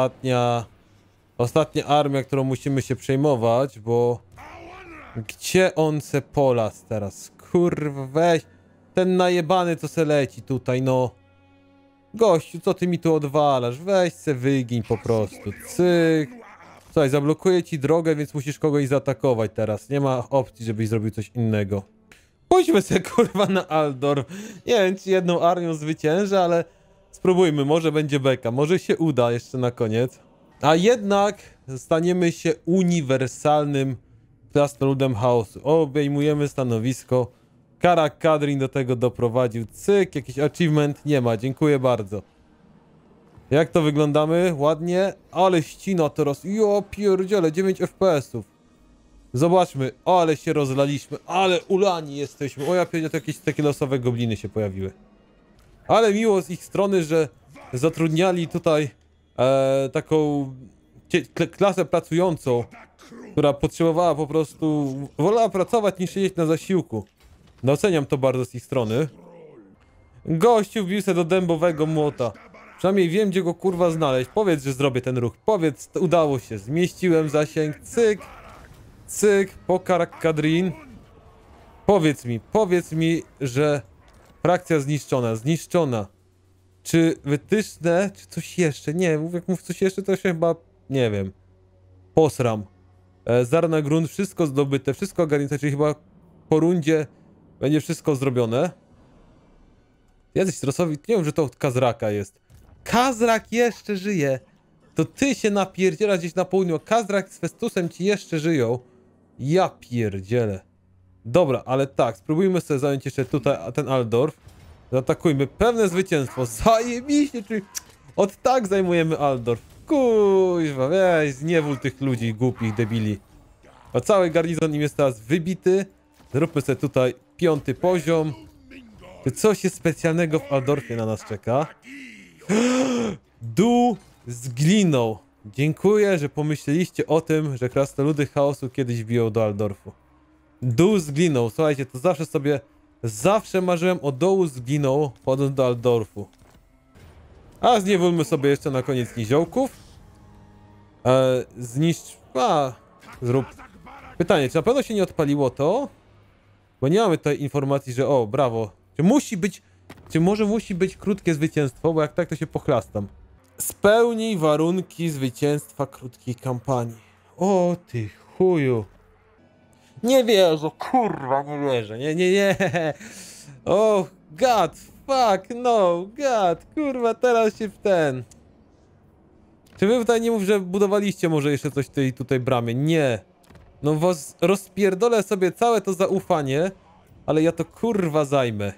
ostatnia armia, którą musimy się przejmować, bo... Gdzie on se polas teraz? Kurwa, weź. Ten najebany co se leci tutaj, no. Gościu, co ty mi tu odwalasz? Weź se wygiń po prostu. Cyk. Słuchaj, zablokuję ci drogę, więc musisz kogoś zaatakować teraz. Nie ma opcji, żebyś zrobił coś innego. Pójdźmy se kurwa na Aldor. Nie wiem, czy jedną armią zwyciężę, ale spróbujmy. Może będzie beka. Może się uda jeszcze na koniec. A jednak staniemy się uniwersalnym krasnoludem chaosu. Obejmujemy stanowisko. Karak Kadrin do tego doprowadził. Cyk, jakiś achievement nie ma. Dziękuję bardzo. Jak to wyglądamy? Ładnie. Ale ścina teraz. Jo pierdziele, 9 FPS-ów. Zobaczmy. Ale się rozlaliśmy. Ale ulani jesteśmy. O ja pierdzielę, to jakieś takie losowe gobliny się pojawiły. Ale miło z ich strony, że zatrudniali tutaj taką klasę pracującą, która potrzebowała po prostu... wolała pracować niż siedzieć na zasiłku. Doceniam to bardzo z ich strony. Gościu wbił se do dębowego młota. Przynajmniej wiem, gdzie go kurwa znaleźć. Powiedz, że zrobię ten ruch. Powiedz, udało się. Zmieściłem zasięg. Cyk. Cyk. Po Karak Kadrin. Powiedz mi, że frakcja zniszczona. Zniszczona. Czy wytyczne, czy coś jeszcze? Nie, jak mów coś jeszcze, to się chyba... nie wiem. Posram. Zarna grunt, wszystko zdobyte, wszystko ogarnięte, czyli chyba po rundzie będzie wszystko zrobione. Jacyś Rosowi, nie wiem, że to od Kazraka jest. Kazrak jeszcze żyje! To ty się napierdzielasz gdzieś na południu, Kazrak z Festusem ci jeszcze żyją. Ja pierdzielę. Dobra, ale tak, spróbujmy sobie zająć jeszcze tutaj ten Aldorf. Zaatakujmy, pewne zwycięstwo, zajebiście, czyli od tak zajmujemy Aldorf. Kuźwa, weź, zniewól tych ludzi, głupich, debili. A cały garnizon im jest teraz wybity. Zróbmy sobie tutaj 5. poziom. Czy coś jest specjalnego w Aldorfie na nas czeka? Dół z gliną. Dziękuję, że pomyśleliście o tym, że krasnoludy chaosu kiedyś biją do Aldorfu. Dół z gliną. Słuchajcie, to zawsze marzyłem o dołu z gliną wchodząc do Aldorfu. A zniewólmy sobie jeszcze na koniec niziołków. Zrób. Pytanie, czy na pewno się nie odpaliło to? Bo nie mamy tutaj informacji, że o, brawo. Czy może musi być krótkie zwycięstwo, bo jak tak, to się pochlastam. Spełnij warunki zwycięstwa krótkiej kampanii. O ty chuju. Nie wierzę, kurwa, nie wierzę. Nie. O, god, fuck, no, god, kurwa, teraz się w ten... Czy wy tutaj nie mów, że budowaliście może jeszcze coś w tej tutaj bramie? Nie. No was rozpierdolę sobie całe to zaufanie, ale ja to kurwa zajmę.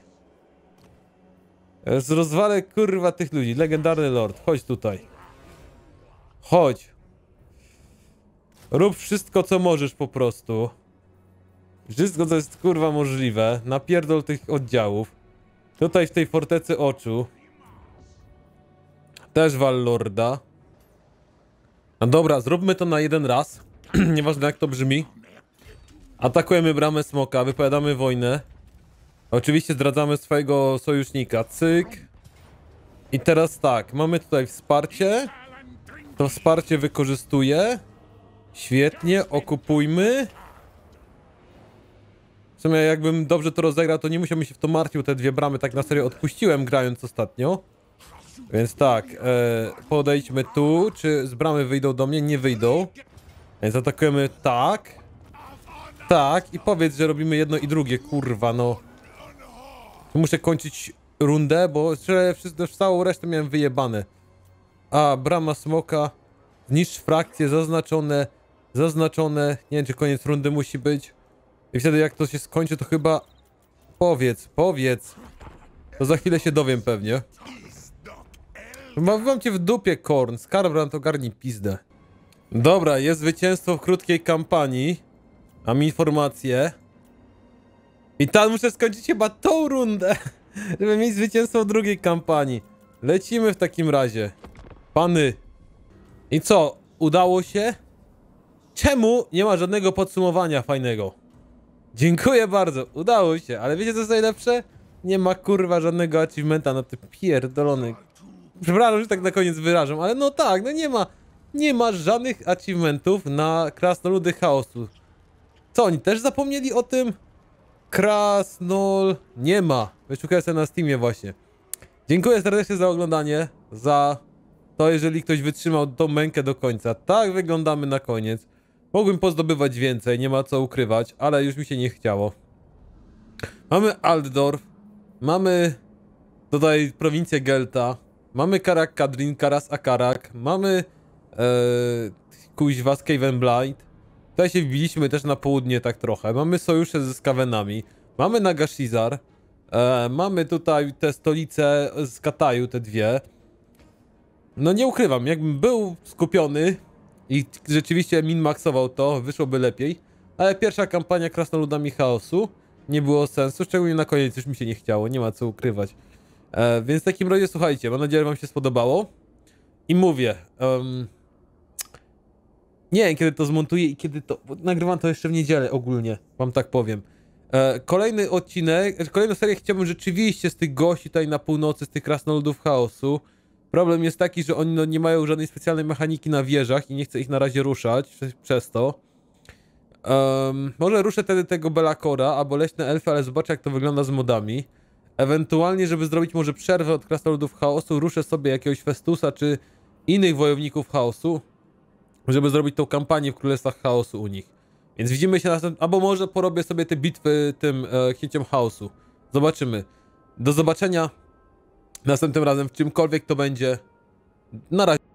Rozwalę kurwa tych ludzi. Legendarny lord, chodź tutaj. Chodź. Rób wszystko co możesz po prostu. Wszystko co jest kurwa możliwe. Napierdol tych oddziałów. Tutaj w tej fortecy oczu. Też wal lorda. No dobra, zróbmy to na jeden raz. Nieważne jak to brzmi. Atakujemy bramę smoka, wypowiadamy wojnę. Oczywiście zdradzamy swojego sojusznika. Cyk. I teraz tak, mamy tutaj wsparcie. To wsparcie wykorzystuję. Świetnie, okupujmy. W sumie jakbym dobrze to rozegrał, to nie musiałbym się w to martwił. Te dwie bramy tak na serio odpuściłem grając ostatnio. Więc tak, podejdźmy tu. Czy z bramy wyjdą do mnie? Nie wyjdą. Więc atakujemy tak. Tak i powiedz, że robimy jedno i drugie, kurwa no. Muszę kończyć rundę, bo całą resztę miałem wyjebane. A, brama smoka. Zniszcz frakcję, zaznaczone. Zaznaczone. Nie wiem, czy koniec rundy musi być. I wtedy jak to się skończy, to chyba... Powiedz. To za chwilę się dowiem pewnie. Mam cię w dupie, Korn. Skarbrand, ogarnij pizdę. Dobra, jest zwycięstwo w krótkiej kampanii. Mam informację. I tam muszę skończyć chyba tą rundę, żeby mieć zwycięstwo w drugiej kampanii. Lecimy w takim razie. Pany. I co? Udało się? Czemu nie ma żadnego podsumowania fajnego? Dziękuję bardzo, udało się, ale wiecie co jest najlepsze? Nie ma kurwa żadnego achievementa na te pierdolony. Przepraszam, że tak na koniec wyrażam, ale no tak, no nie ma żadnych achievementów na krasnoludy chaosu. Co, oni też zapomnieli o tym? Krasnol... Nie ma. Wyszukałem sobie na Steamie właśnie. Dziękuję serdecznie za oglądanie. Za to, jeżeli ktoś wytrzymał tą mękę do końca. Tak wyglądamy na koniec. Mogłem pozdobywać więcej, nie ma co ukrywać, ale już mi się nie chciało. Mamy Altdorf. Mamy tutaj prowincję Gelta. Mamy Karak Kadrin, Karas Akarak. Mamy kuźwa Skavenblight. Tutaj się wbiliśmy też na południe tak trochę. Mamy sojusze ze Skavenami. Mamy Nagashizar. Mamy tutaj te stolice z Kataju, te dwie. No nie ukrywam, jakbym był skupiony i rzeczywiście min-maxował to, wyszłoby lepiej. Ale pierwsza kampania krasnoludami chaosu nie było sensu, szczególnie na koniec już mi się nie chciało, nie ma co ukrywać. Więc w takim razie słuchajcie, mam nadzieję, że wam się spodobało. I mówię, nie wiem kiedy to zmontuję i kiedy to... Bo nagrywam to jeszcze w niedzielę ogólnie, wam tak powiem. Kolejny odcinek, kolejną serię chciałbym rzeczywiście z tych gości tutaj na północy, z tych krasnoludów chaosu. Problem jest taki, że oni no, nie mają żadnej specjalnej mechaniki na wieżach i nie chcę ich na razie ruszać przez to. Może ruszę wtedy tego Belakora albo leśne elfy, ale zobaczę jak to wygląda z modami. Ewentualnie, żeby zrobić może przerwę od krasnoludów chaosu, ruszę sobie jakiegoś Festusa czy innych wojowników chaosu, żeby zrobić tą kampanię w Królestwach Chaosu u nich. Więc widzimy się następnym... Albo może porobię sobie te bitwy tym chiciem chaosu. Zobaczymy. Do zobaczenia następnym razem w czymkolwiek to będzie. Na razie.